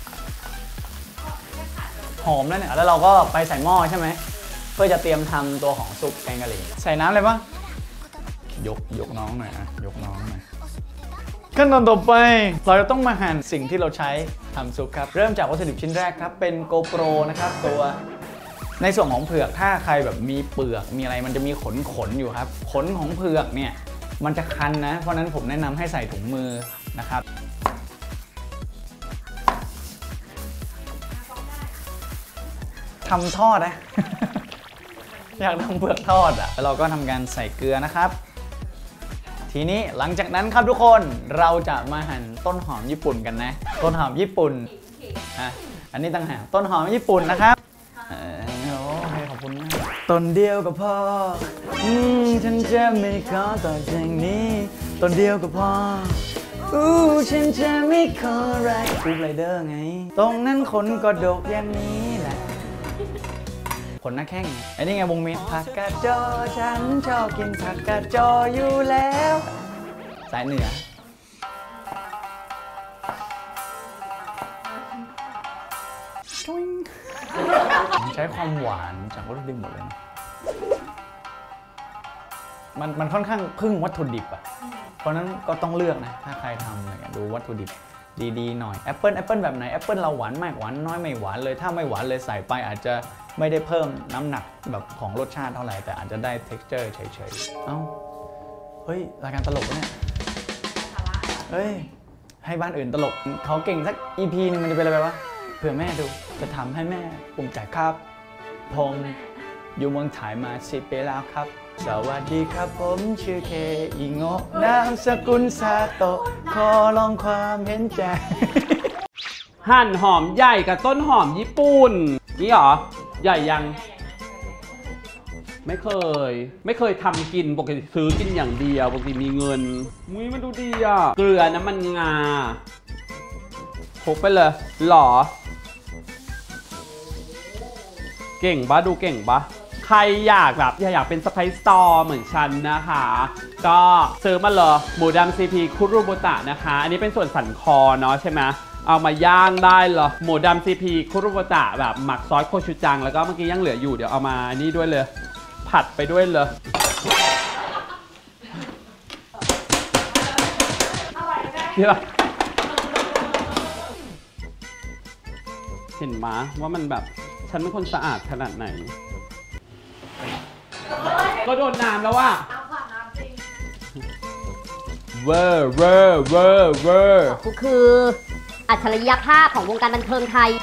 หอมแล้วเนี่ยแล้วเราก็ไปใส่หม้อใช่ไหมเพื่อจะเตรียมทำตัวของซุปแกงกะหรี่ใส่น้ำเลยปะยกยกน้องหน่อยนะยกน้องหน่อยขั้นตอนต่อไปเราจะต้องมาหั่นสิ่งที่เราใช้ทำซุปครับเริ่มจากวัตถุดิบชิ้นแรกครับเป็นโกโปรนะครับตัวในส่วนของเผือกถ้าใครแบบมีเปลือกมีอะไรมันจะมีขนขนอยู่ครับขนของเผือกเนี่ยมันจะคันนะเพราะนั้นผมแนะนำให้ใส่ถุงมือนะครับทำทอดนะ อยากทำเปลือกทอดอ่ะแล้วเราก็ทำการใส่เกลือนะครับททีนี้หลังจากนั้นครับทุกคนเราจะมาหั่นต้นหอมญี่ปุ่นกันนะต้นหอมญี่ปุ่นอ่ะอันนี้ต่างหากต้นหอมญี่ปุ่นนะครับเออโอเคขอบคุณมากต้นเดียวก็พออืมฉันจะไม่ขอต่อจากนี้ต้นเดียวก็พออู้ฉันจะไม่ขออะไรคูไรเดอร์ไงตรงนั้นขนก็ดกอย่างนี้แหละขนหน้าแข้งไอ้นี่ไงวงเมฆผักกาดจอฉันชอบกินผักกาดจออยู่แล้วสายเหนือใช้ความหวานจากวัตถุดิบหมดเลยนะมันมันค่อนข้างพึ่งวัตถุดิบอ่ะเพราะนั้นก็ต้องเลือกนะถ้าใครทำอะไรกันดูวัตถุดิบดีๆหน่อยแอปเปิลแอปเปิลแบบไหนแอปเปิลเราหวานมากหวานน้อยไม่หวานเลยถ้าไม่หวานเลยใส่ไปอาจจะไม่ได้เพิ่มน้ำหนักแบบของรสชาติเท่าไหร่แต่อาจจะได้ texture เฉยๆเอ้าเฮ้ยรายการตลกเนี่ยเฮ้ยให้บ้านอื่นตลกเขาเก่งสัก อี พี นึงมันจะเป็นอะไรไปวะเผื่อแม่ดูจะทำให้แม่ภูมิใจครับผมอยู่เมืองไทยมาสิบปีแล้วครับสวัสดีครับผมชื่อเคอิโงะนามสกุลซาโตะขอลองความเห็นใจหั่นหอมใหญ่กับต้นหอมญี่ปุ่นนี่หรอใหญ่ยังไม่เคยไม่เคยทำกินปกติซื้อกินอย่างเดียวปกติมีเงินมุ้ยมันดูดีอ่ะเกลือน้ำมันงาคลุกไปเลยหรอเก่งปะดูเก่งปะใครอยากแบบอยากเป็นสไปซ์สตอร์เหมือนฉันนะคะก็ซื้อมาเลยหมูดำ ซี พี คุรุโบตะนะคะอันนี้เป็นส่วนสันคอเนาะใช่ไหมเอามาย่างได้เหรอหมูดำ ซี พี คุรุโบตะแบบหมักซอสโคชูจังแล้วก็เมื่อกี้ยังเหลืออยู่เดี๋ยวเอามานี่ด้วยเลยผัดไปด้วยเลยเห็นปะเห็นมาว่ามันแบบฉันเป็นคนสะอาดขนาดไหนก็โดนน้ำแล้วว่ะเวอร์เวอร์เวอร์เวอร์กูคืออัจฉริยภาพของวงการบันเทิงไทย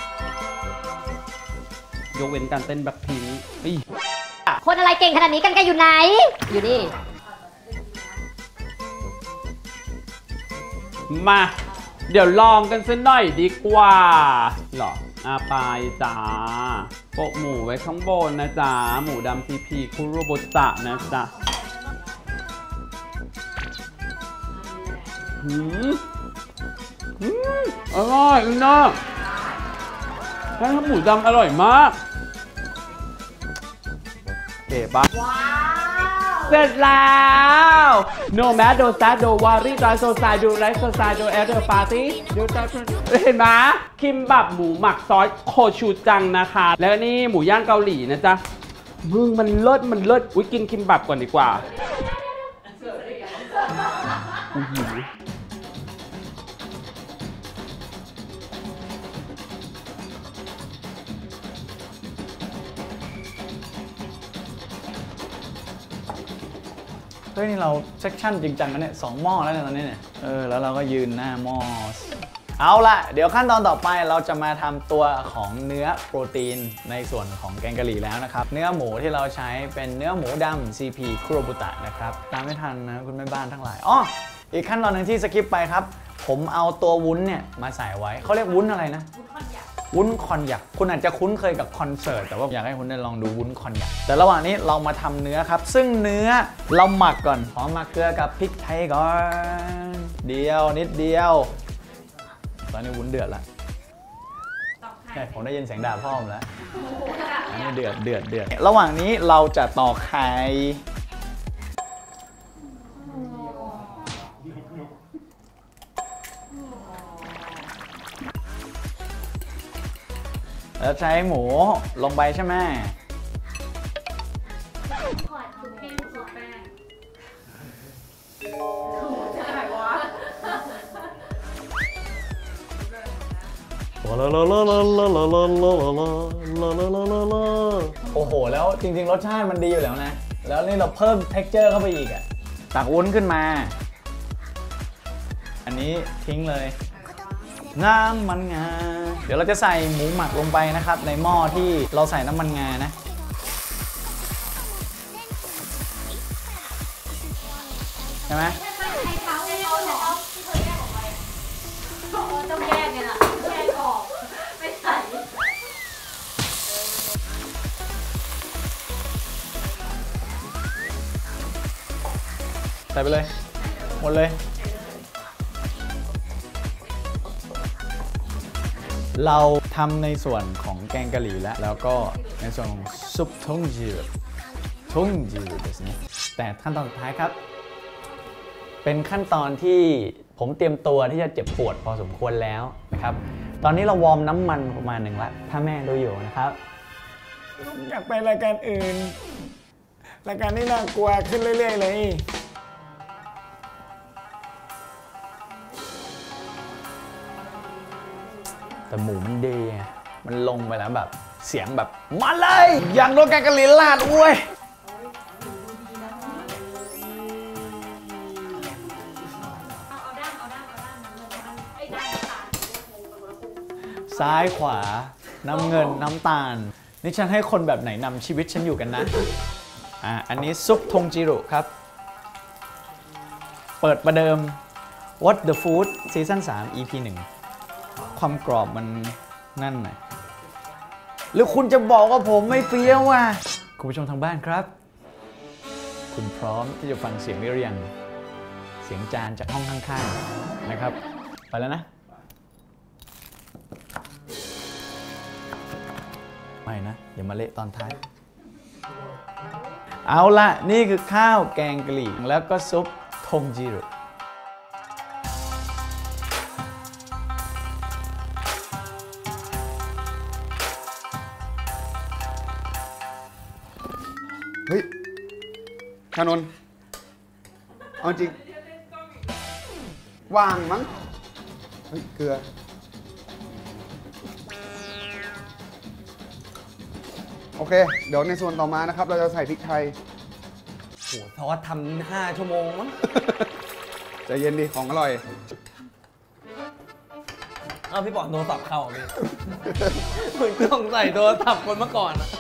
ยกเว้นการเต้นแบล็คพิงค์คนอะไรเก่งขนาดนี้กันกันอยู่ไหนอยู่นี่มาเดี๋ยวลองกันสักหน่อยดีกว่าหรออาปายจ้าโปะหมูไว้ข้างบนนะจ๊ะหมูดำ ซี พี คุรุโบตะนะจ๊ะหืมหืมอร่อยนะแค่หมูดำอร่อยมากเก๋ปะเสร็จแล้วโนแมดโดซาโดวารีดอยโซซาดูไรโซซาดูแอดเดอร์ปาร์ตี้ดูเห็นไหมคิมบับหมูหมักซอสโคชูจังนะคะแล้วนี่หมูย่างเกาหลีนะจ๊ะมึงมันเลิศมันเลิศอุ้ยกินคิมบับก่อนดีกว่าอื้อหือเฮ้ยนี่เราเซกชั่นจริงจังกันเนี่ยสองหม้อแล้วเนี่ยตอนนี้เนี่ยเออแล้วเราก็ยืนหน้าหม้อเอาละเดี๋ยวขั้นตอนต่อไปเราจะมาทำตัวของเนื้อโปรตีนในส่วนของแกงกะหรี่แล้วนะครับเนื้อหมูที่เราใช้เป็นเนื้อหมูดำ ซี พี คุโรบุตะนะครับตามไม่ทันนะคุณแม่บ้านทั้งหลายอ๋ออีกขั้นตอนหนึ่งที่สกิปไปครับผมเอาตัววุ้นเนี่ยมาใส่ไว้เขาเรียกวุ้นอะไรนะวุ้นคอนยักคุณอาจจะคุ้นเคยกับคอนเสิร์ตแต่ว่าอยากให้คุณได้ลองดูวุ้นคอนยักแต่ระหว่างนี้เรามาทำเนื้อครับซึ่งเนื้อเราหมักก่อนหอมหมักเกลือกับพริกไทยก่อนเดียวนิดเดียวตอนนี้วุ้นเดือดแล้วใช่ผมได้ยินเสียงด่าพ่อผมแล้วอันนี้เดือดเดือดเดือดระหว่างนี้เราจะตอกไข่แล้วใช้หมูลงไปใช่ไหมโอ้โหแล้วจริงๆรสชาติมันดีอยู่แล้วนะแล้วนี่เราเพิ่ม texture เข้าไปอีกอ่ะตักวุ้นขึ้นมาอันนี้ทิ้งเลยน้ำมันงาเดี๋ยวเราจะใส่หมูหมักลงไปนะครับในหม้อที่เราใส่น้ำมันงานะใช่ไหมใส่ไปเลยหมดเลยเราทำในส่วนของแกงกะหรี่แล้วแล้วก็ในส่วนของซุปทงจิรุทงจิรุですねแต่ขั้นตอนสุดท้ายครับเป็นขั้นตอนที่ผมเตรียมตัวที่จะเจ็บปวดพอสมควรแล้วนะครับตอนนี้เราวอร์มน้ำมันประมาณหนึ่งละถ้าแม่ดูอยู่นะครับอยากไปรายการอื่นรายการนี้น่ากลัวขึ้นเรื่อยๆเลยแต่หมูมันดีไงมันลงไปแล้วแบบเสียงแบบมาเลยอย่างโดนแกงกะหรี่ลาดเว้ยซ้ายขวาน้ำเงินน้ำตาลนี่ฉันให้คนแบบไหนนำชีวิตฉันอยู่กันนะอ่ะอันนี้ซุปทงจิรุครับเปิดประเดิม What the Food ซีซั่นสาม อี พี หนึ่งความกรอบมันนั่นหน่อยหรือคุณจะบอกว่าผมไม่เฟี้ยวว่ะคุณผู้ชมทางบ้านครับคุณพร้อมที่จะฟังเสียงหรือยังเสียงจานจากห้องข้างๆนะครับไปแล้วนะไม่นะอย่ามาเละตอนท้ายเอาละนี่คือข้าวแกงกะหรี่แล้วก็ซุปทงจิรุเฮ้ยชานนท์เอาจริงวางมั้งเฮ้ยเกลือโอเคเดี๋ยวในส่วนต่อมานะครับเราจะใส่พริกไทยโหซอสทำห้าชั่วโมงมั้งใจเย็นดิของอร่อยเอ้าพี่บอกโทรศัพท์เข้าพี่ มึงต้องใส่โทรศัพท์คนเมื่อก่อนอะ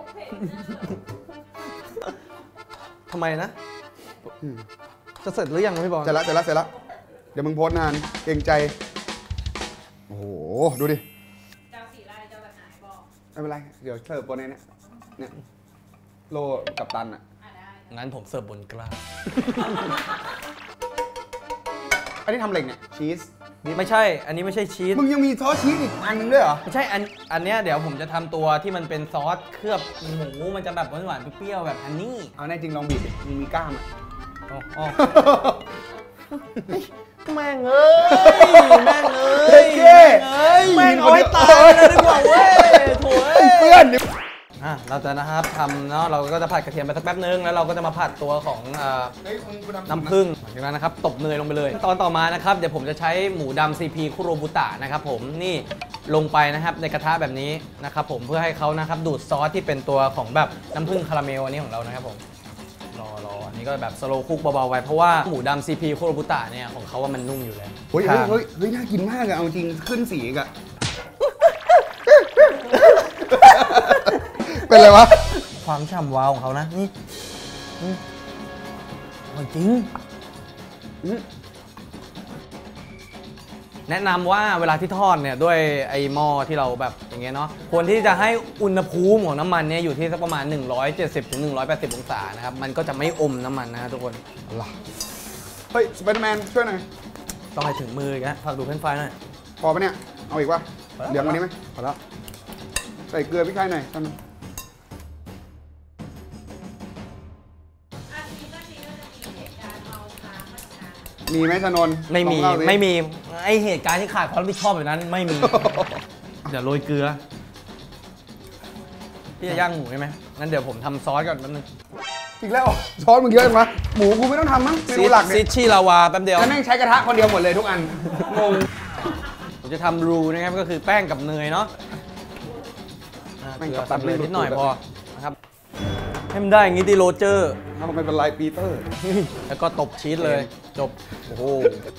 ทำไมนะ จะเสร็จหรือยังพี่บอลเสร็จแล้วเสร็จแล้วเสร็จแล้วเดี๋ยวมึงโพสต์นานเกรงใจ โอ้โห ดูดิเจ้าสีลายเจ้าแบบไหนบอกไม่เป็นไร เดี๋ยวเสิร์ฟบนนี้เนี่ยเนี่ยโลกับตันอ่ะอ่ะได้งั้นผมเสิร์ฟบนกล้าอันนี้ทำเหล็กเนี่ยชีสไม่ใช่ อันนี้ไม่ใช่ชีสมึงยังมีซอสชีสอีกอันนึงด้วยเหรอไม่ใช่ อัน อันเนี้ยเดี๋ยวผมจะทำตัวที่มันเป็นซอสเคลือบหมู มันจะแบบหวานๆเปรี้ยวๆแบบอันนี้เอาแน่จริงลองบีบดิมึงมีกล้ามอ่ะอ๋ออ๋อ แม่งเอ้ย แม่งเอ้ยเท่แม่งเอ้ย แม่งเอาให้ตายเลยดีกว่าเว้ยโถ่เอ้ยเพื่อนดิอ่ะเราจะนะครับทำเนาะเราก็จะผัดกระเทียมไปสักแป๊บนึงแล้วเราก็จะมาผัดตัวของเอ่อเฮ้ยมึงกูทำน้ำผึ้งหลังจากนั้นนะครับตบเนยลงไปเลยตอนต่อมานะครับเดี๋ยวผมจะใช้หมูดำ ซี พี คุโรบุตะนะครับผมนี่ลงไปนะครับในกระทะแบบนี้นะครับผมเพื่อให้เขานะครับดูดซอสที่เป็นตัวของแบบน้ำผึ้งคาราเมลอันนี้ของเรานะครับผมรอรออันนี้ก็แบบสโลว์คุกเบาๆไว้เพราะว่าหมูดำ ซี พี คุโรบุตะเนี่ยของเขาว่ามันนุ่มอยู่แล้วเฮ้ยเฮ้ยเฮ้ยเฮ้ยน่ากินมากอะเอาจริงขึ้นสีอีกอะ เป็นไรวะความฉ่ำวาวของเขานะนี่อืมอร่อยจริงอืมแนะนำว่าเวลาที่ทอดเนี่ยด้วยไอ้หม้อที่เราแบบอย่างเงี้ยเนาะควรที่จะให้อุณหภูมิของน้ำมันเนี่ยอยู่ที่สักประมาณ หนึ่งร้อยเจ็ดสิบถึงหนึ่งร้อยแปดสิบ องศานะครับมันก็จะไม่อมน้ำมันนะทุกคนเฮ้ยสไปเดอร์แมนช่วยหน่อยต้องให้ถึงมืออีกนะฝากดูเฟรนช์ฟรายหน่อยพอปะเนี่ย เอาอีกวะเหลืองกว่านี้ไหมพอแล้ว ใส่เกลือพริกไทยหน่อยท่านอาทิตย์ละทีก็จะมีเหตุการณ์เมาค้างมาช้ามีไหมชนนท์ไม่มีลองเล่าสิไม่มีไอเหตุการณ์ที่ขาดความรับผิดชอบแบบนั้นไม่มี เดี๋ยวโรยเกลือพี่จะย่างหมูใช่ไหมงั้นเดี๋ยวผมทำซอสก่อนแป๊บนึงอีกแล้วซอสมึงเยอะจังวะหมูกูไม่ต้องทำมั้งเมนูหลักซิเนี่ยชชี่ลาวาแป๊บเดียวแล้วแม่งใช้กระทะคนเดียวหมดเลยทุกอัน งงผมจะทำรูนะครับก็คือแป้งกับเนยเนาะอ่าแม่งเกลืกัอบตัตันดเลยไม่นิดหน่อยหลุดพอนะครับให้มันได้อย่างงี้ดิโรเจอร์ถ้ามันเป็นไรปีเตอร์แล้วก็ตบชีสเลย จบ โอ้โห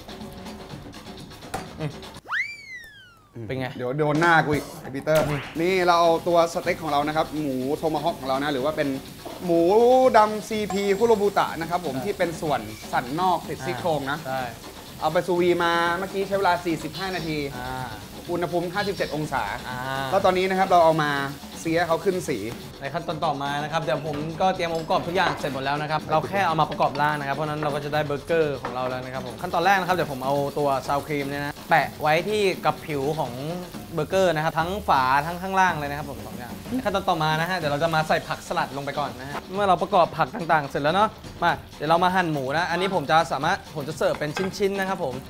อืมเป็นไงเดี๋ยวโดนหน้ากูอีกไอปีเตอร์ นี่เราเอาตัวสเต็กของเรานะครับ หมูโทมาฮอกของเรานะ หรือว่าเป็นหมูดำ ซี พี คุโรบุตะนะครับผมที่เป็นส่วนสันนอกติดซี่โครงนะใช่เอาไปซูวีมาเมื่อกี้ใช้เวลา สี่สิบห้า นาทีอ่ากูอุณหภูมิห้าสิบเจ็ดองศาอ่าแล้วตอนนี้นะครับเราเอามาเสียเขาขึ้นสีในขั้นตอนต่อมานะครับเดี๋ยวผมก็เตรียมองค์ประกอบทุกอย่างเสร็จหมดแล้วนะครับเราแค่เอามาประกอบร่างนะครับเพราะนั้นเราก็จะได้เบอร์เกอร์ของเราแล้วนะครับผมขั้นตอนแรกนะครับเดี๋ยวผมเอาตัวซาวครีมเนี่ยนะแปะไว้ที่กับผิวของเบอร์เกอร์นะครับทั้งฝาทั้งข้างล่างเลยนะครับผมสองอย่างขั้นตอนต่อมานะฮะเดี๋ยวเราจะมาใส่ผักสลัดลงไปก่อนนะฮะเมื่อเราประกอบผักต่างๆ เสร็จแล้วเนาะมาเดี๋ยวเรามาหั่นหมูนะอันนี้ผมจะสามารถผมจะเสิร์ฟเป็นชิ้นๆนะครับผม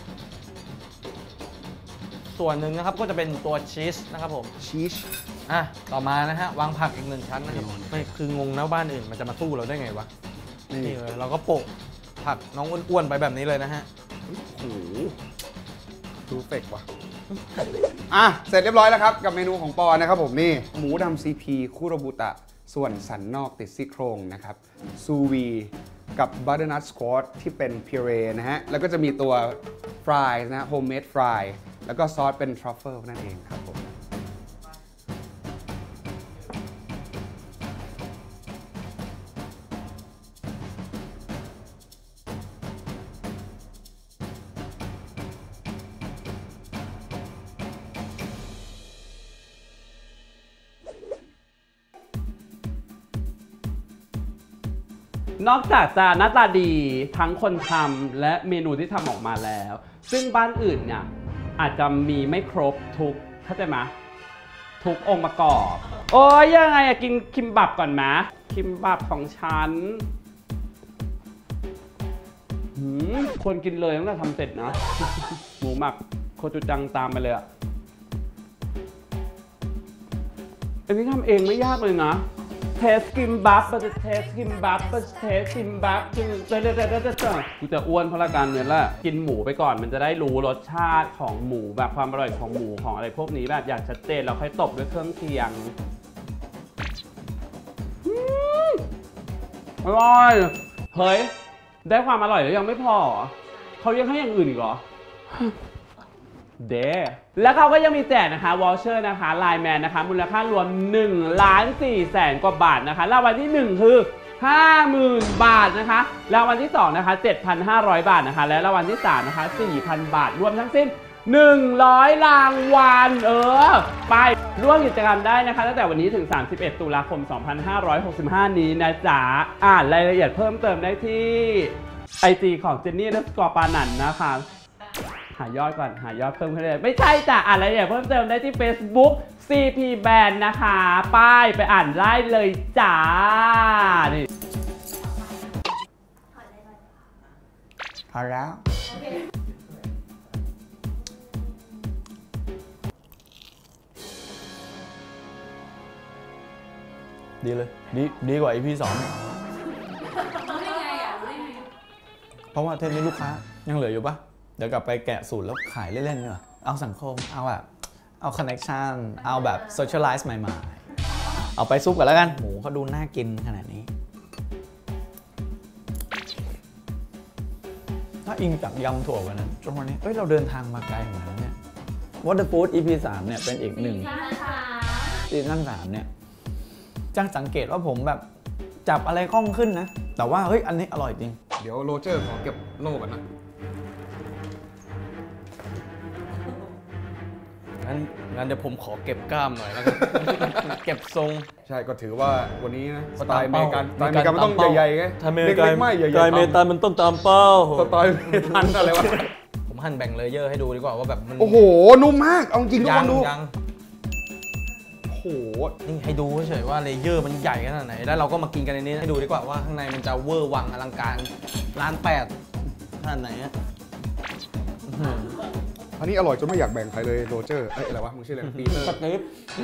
ส่วนหนึ่งนะครับก็จะเป็นตัวชีสนะครับผมชีสอ่ะต่อมานะฮะวางผักอีกหนึ่งชั้นนะครับไม่คืองงนะบ้านอื่นมันจะมาสู้เราได้ไงวะนี่นี่เลยเราก็โปะผักน้องอ้วนๆไปแบบนี้เลยนะฮะโอ้โหดูเฟกว่ะอ่ะเสร็จเรียบร้อยแล้วครับกับเมนูของปอนะครับผมนี่หมูดำ ซี พี คุโรบุตะส่วนสันนอกติดซี่โครงนะครับซูวีกับบัตเตอร์นัทสควอตที่เป็นพิเรนะฮะแล้วก็จะมีตัวฟรายนะฮะโฮมเมดฟรายแล้วก็ซอสเป็นทรัฟเฟิลนั่นเองครับผมนอกจากจะหน้าตาดีทั้งคนทำและเมนูที่ทำออกมาแล้ว ซึ่งบ้านอื่นเนี่ยอาจจะมีไม่ครบทุกเข้าใจไหมทุกองค์ประกอบโอ้ยยังไงอะกินคิมบับก่อนไหมคิมบับของฉันหืมควรกินเลยตั้งแต่ทำเสร็จนะ หมูหมักโคจูจังตามไปเลยอะอันนี้ทำเองไม่ยากเลยนะเทสกิมบับมันจะเทสกิมบับมันจะเทสกิมบับจะจะจะจะจะจะกูจะอ้วนเพราะละกันเนี่ยแหละกินหมูไปก่อนมันจะได้รู้รสชาติของหมูแบบความอร่อยของหมูของอะไรพวกนี้แบบอย่างชัดเจนเราค่อยตบด้วยเครื่องเคียงอร่อยเฮ้ยได้ความอร่อยแล้วยังไม่พอเขายังให้อย่างอื่นอีกเหรอเดแล้วเขาก็ยังมีแจกนะคะวอลเชอร์นะคะไลน์แมนนะคะมูลค่ารวมหนึ่งล้านสี่แสนกว่าบาทนะคะรางวัลที่หนึ่งคือ ห้าหมื่น บาทนะคะรางวัลที่สองนะคะ เจ็ดพันห้าร้อย บาทนะคะและรางวัลที่สามนะคะ สี่พัน บาทรวมทั้งสิ้นหนึ่งร้อยรางวัลเออไปร่วมกิจกรรมได้นะคะตั้งแต่วันนี้ถึงสามสิบเอ็ดตุลาคมสองพันห้าร้อยหกสิบห้านี้นะจ๊ะอ่านรายละเอียดเพิ่มเติมได้ที่ ไอ จี ของเจนนี่และสกอร์ปานันนะคะหายอดก่อนหายอดเพิ่มขึ้นเลยไม่ใช่จ้ะอ่านรายละเอียดเพิ่มเติมได้ที่ Facebook ซี พี Band นะคะป้ายไปอ่านได้เลยจ้านี่พอแล้วดีเลยดีดีกว่า อี พี สองรู้ได้ไงอ่ะรู้ได้ไงเพราะว่าเทปนี้ลูกค้ายังเหลืออยู่ปะเดี๋ยวกลับไปแกะสูตรแล้วขายเล่นๆดีกว่าเอาสังคมเอาแบบเอาคอนเนคชั่นเอาแบบโซเชียลไลซ์ใหม่ๆเอาไปซุปกันแล้วกันหมูเขาดูน่ากินขนาดนี้ถ้าอิงจากยำถั่ววันนั้นตรงนี้เอ้ยเราเดินทางมาไกลเหมือนกันเนี่ย What the Food อี พี สามเนี่ยเป็นอีกหนึ่งซีซั่นสามเนี่ยจังสังเกตว่าผมแบบจับอะไรคล่องขึ้นนะแต่ว่าเฮ้ยอันนี้อร่อยจริงเดี๋ยวโรเจอร์ขอเก็บโล่ก่อนนะงั้นงั้นเดี๋ยวผมขอเก็บกล้ามหน่อยแล้วกัน เก็บทรงใช่ก็ถือว่าวันนี้นะสไตล์อเมเป้าริกันสไตล์อเมริกันมันต้องใหญ่ๆไงถ้าเมเล็ริกันกๆไม่ใหญ่ๆสไตล์เมตันมันต้องตามเป้าสไตล์เมตันอะไรวะผมหั่นแบ่งเลเยอร์ให้ดูดีกว่าว่าแบบมันโอ้โหนุ่มมากเอาจริงทุกยัคนดูยังโอ้โหนี่ให้ดูเฉยๆว่าเลเยอร์มันใหญ่ขนาดไหนแล้วเราก็มากินกันในนี้ให้ดูดีกว่าว่าข้างในมันจะเวอร์วังอลังการล้านแปดขนาดไหนอะอันนี้อร่อยจนไม่อยากแบ่งใครเลยโรเจอร์เอ้ยอะไรวะมึงชื่ออะไรปีเตอร์สตีฟ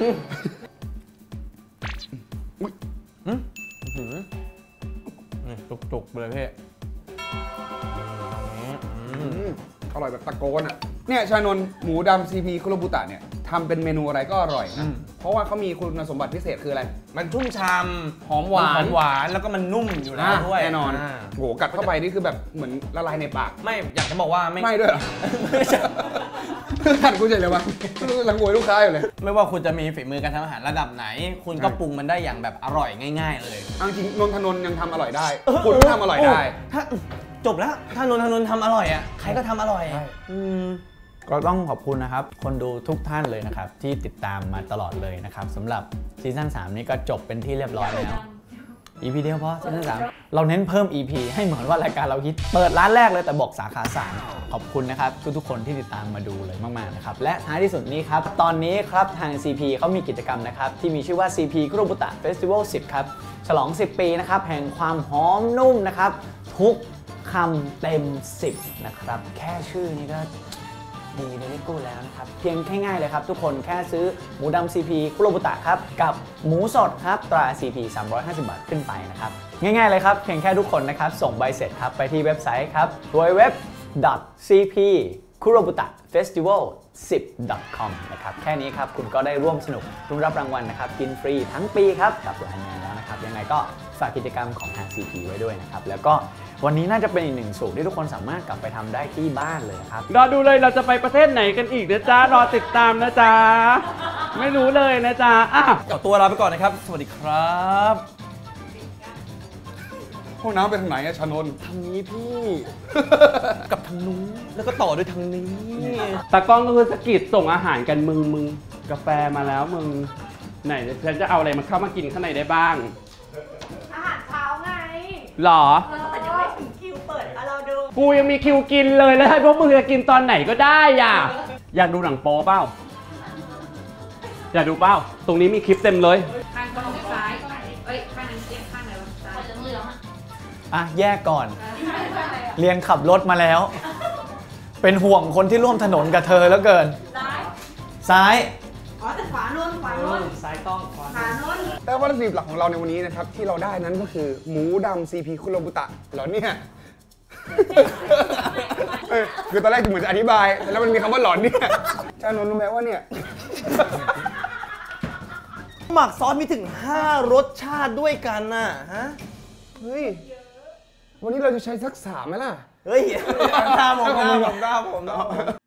นี่จุกๆเลยพี่อร่อยแบบตะโกนอ่ะเนี่ยชานนท์หมูดำ ซี พี คุโรบุตะเนี่ยทำเป็นเมนูอะไรก็อร่อยนะเพราะว่าเขามีคุณสมบัติพิเศษคืออะไรมันชุ่มชำหอมหวานหอมหวานแล้วก็มันนุ่มอยู่แล้วด้วยแน่นอนอ่าโหกัดเข้าไปนี่คือแบบเหมือนละลายในปากไม่อยากจะบอกว่าไม่ไม่ด้วยเหรอขัดกูเฉยเลยวะลังงวยลูกค้าอยู่เลยไม่ว่าคุณจะมีฝีมือการทำอาหารระดับไหน คุณก็ปรุงมันได้อย่างแบบอร่อยง่ายๆเลยเอาจริงนนทนนท์ยังทำอร่อยได้คุณก็ทำอร่อยได้ถ้าจบแล้วถ้านนทนนท์ทำอร่อยอ่ะใครก็ทำอร่อยอ่ะอืมก็ต้องขอบคุณนะครับคนดูทุกท่านเลยนะครับที่ติดตามมาตลอดเลยนะครับสำหรับซีซั่นสามนี้ก็จบเป็นที่เรียบร้อยแล้ว อี พี เดียวพอซีซั่นสามเราเน้นเพิ่ม อี พี ให้เหมือนว่ารายการเราฮิตเปิดร้านแรกเลยแต่บอกสาขาสามขอบคุณนะครับทุกๆคนที่ติดตามมาดูเลยมากๆนะครับและท้ายที่สุดนี้ครับตอนนี้ครับทาง ซี พี เขามีกิจกรรมนะครับที่มีชื่อว่า ซี พี คุโรบุตะ Festival สิบครับฉลองสิบปีนะครับแห่งความหอมนุ่มนะครับทุกคำเต็มสิบนะครับแค่ชื่อนี้ก็ดีเลยที่กูแล้วนะครับเพียงแค่ง่ายเลยครับทุกคนแค่ซื้อหมูดำ ซี พี คุโรบุตะครับกับหมูสดครับตรา ซี พี สามร้อยห้าสิบบาทขึ้นไปนะครับง่ายๆเลยครับเพียงแค่ทุกคนนะครับส่งใบเสร็จครับไปที่เว็บไซต์ครับ ดับเบิลยู ดับเบิลยู ดับเบิลยู ดอท ซี พี คุโรบุตะ เฟสติวัล สิบ ดอท คอม นะครับแค่นี้ครับคุณก็ได้ร่วมสนุกรุ่นรับรางวัลนะครับกินฟรีทั้งปีครับกับไลน์แมนแล้วนะครับยังไงก็ฝากกิจกรรมของทาง ซี พี ไว้ด้วยนะครับแล้วก็วันนี้น่าจะเป็นอีกหนึ่งสูตรที่ทุกคนสามารถกลับไปทำได้ที่บ้านเลยนะครับรอดูเลยเราจะไปประเทศไหนกันอีกนะจ๊ะรอติดตามนะจ๊ะไม่รู้เลยนะจ๊ะอ่ะขอตัวลาไปก่อนนะครับ สวัสดีครับห้องน้ำไปทางไหนอะชานนท์ทางนี้พี่ กับทางนู้นแล้วก็ต่อด้วยทางนี้ตากล้องก็คือสกิดส่งอาหารกันมึงมึงกาแฟมาแล้วมึงไหนฉันจะเอาอะไรมาเข้ามากินข้างในได้บ้างอาหารเช้าไงหรอแต่ยังไม่ถึงคิวเปิดเอาเราดูกูยังมีคิวกินเลยแล้วให้พวกมึงจะกินตอนไหนก็ได้อ่ะอยากดูหนังโป๊เปล่าอยากดูเปล่าตรงนี้มีคลิปเต็มเลยข้างตรงซ้ายเอ้ยข้างนี้เสียงข้างไหนวะซ้ายเหลืองอ่ะอ่ะแยกก่อนเรียนขับรถมาแล้ว เป็นห่วงคนที่ร่วมถนนกับเธอแล้วเกินซ้ายซ้ายอ๋อแต่ขวาโน้นขวาโน้นซ้ายต้องขวาขวาโน้นแต่วัตถุดิบหลักของเราในวันนี้นะครับที่เราได้นั้นก็คือหมูดำ ซี พี คุโรบุตะเหรอเนี่ย เออคือตอนแรกเหมือนจะอธิบายแล้วมันมีคำว่าหลอนเนี่ยชานนท์รู้ไหมว่าเนี่ยหมักซอสมีถึงห้ารสชาติด้วยกันน่ะฮะเฮ้ย วันนี้เราจะใช้สักสามไหมล่ะเฮ้ยหน้าผมหน้าผมหน้าผมหน้าผม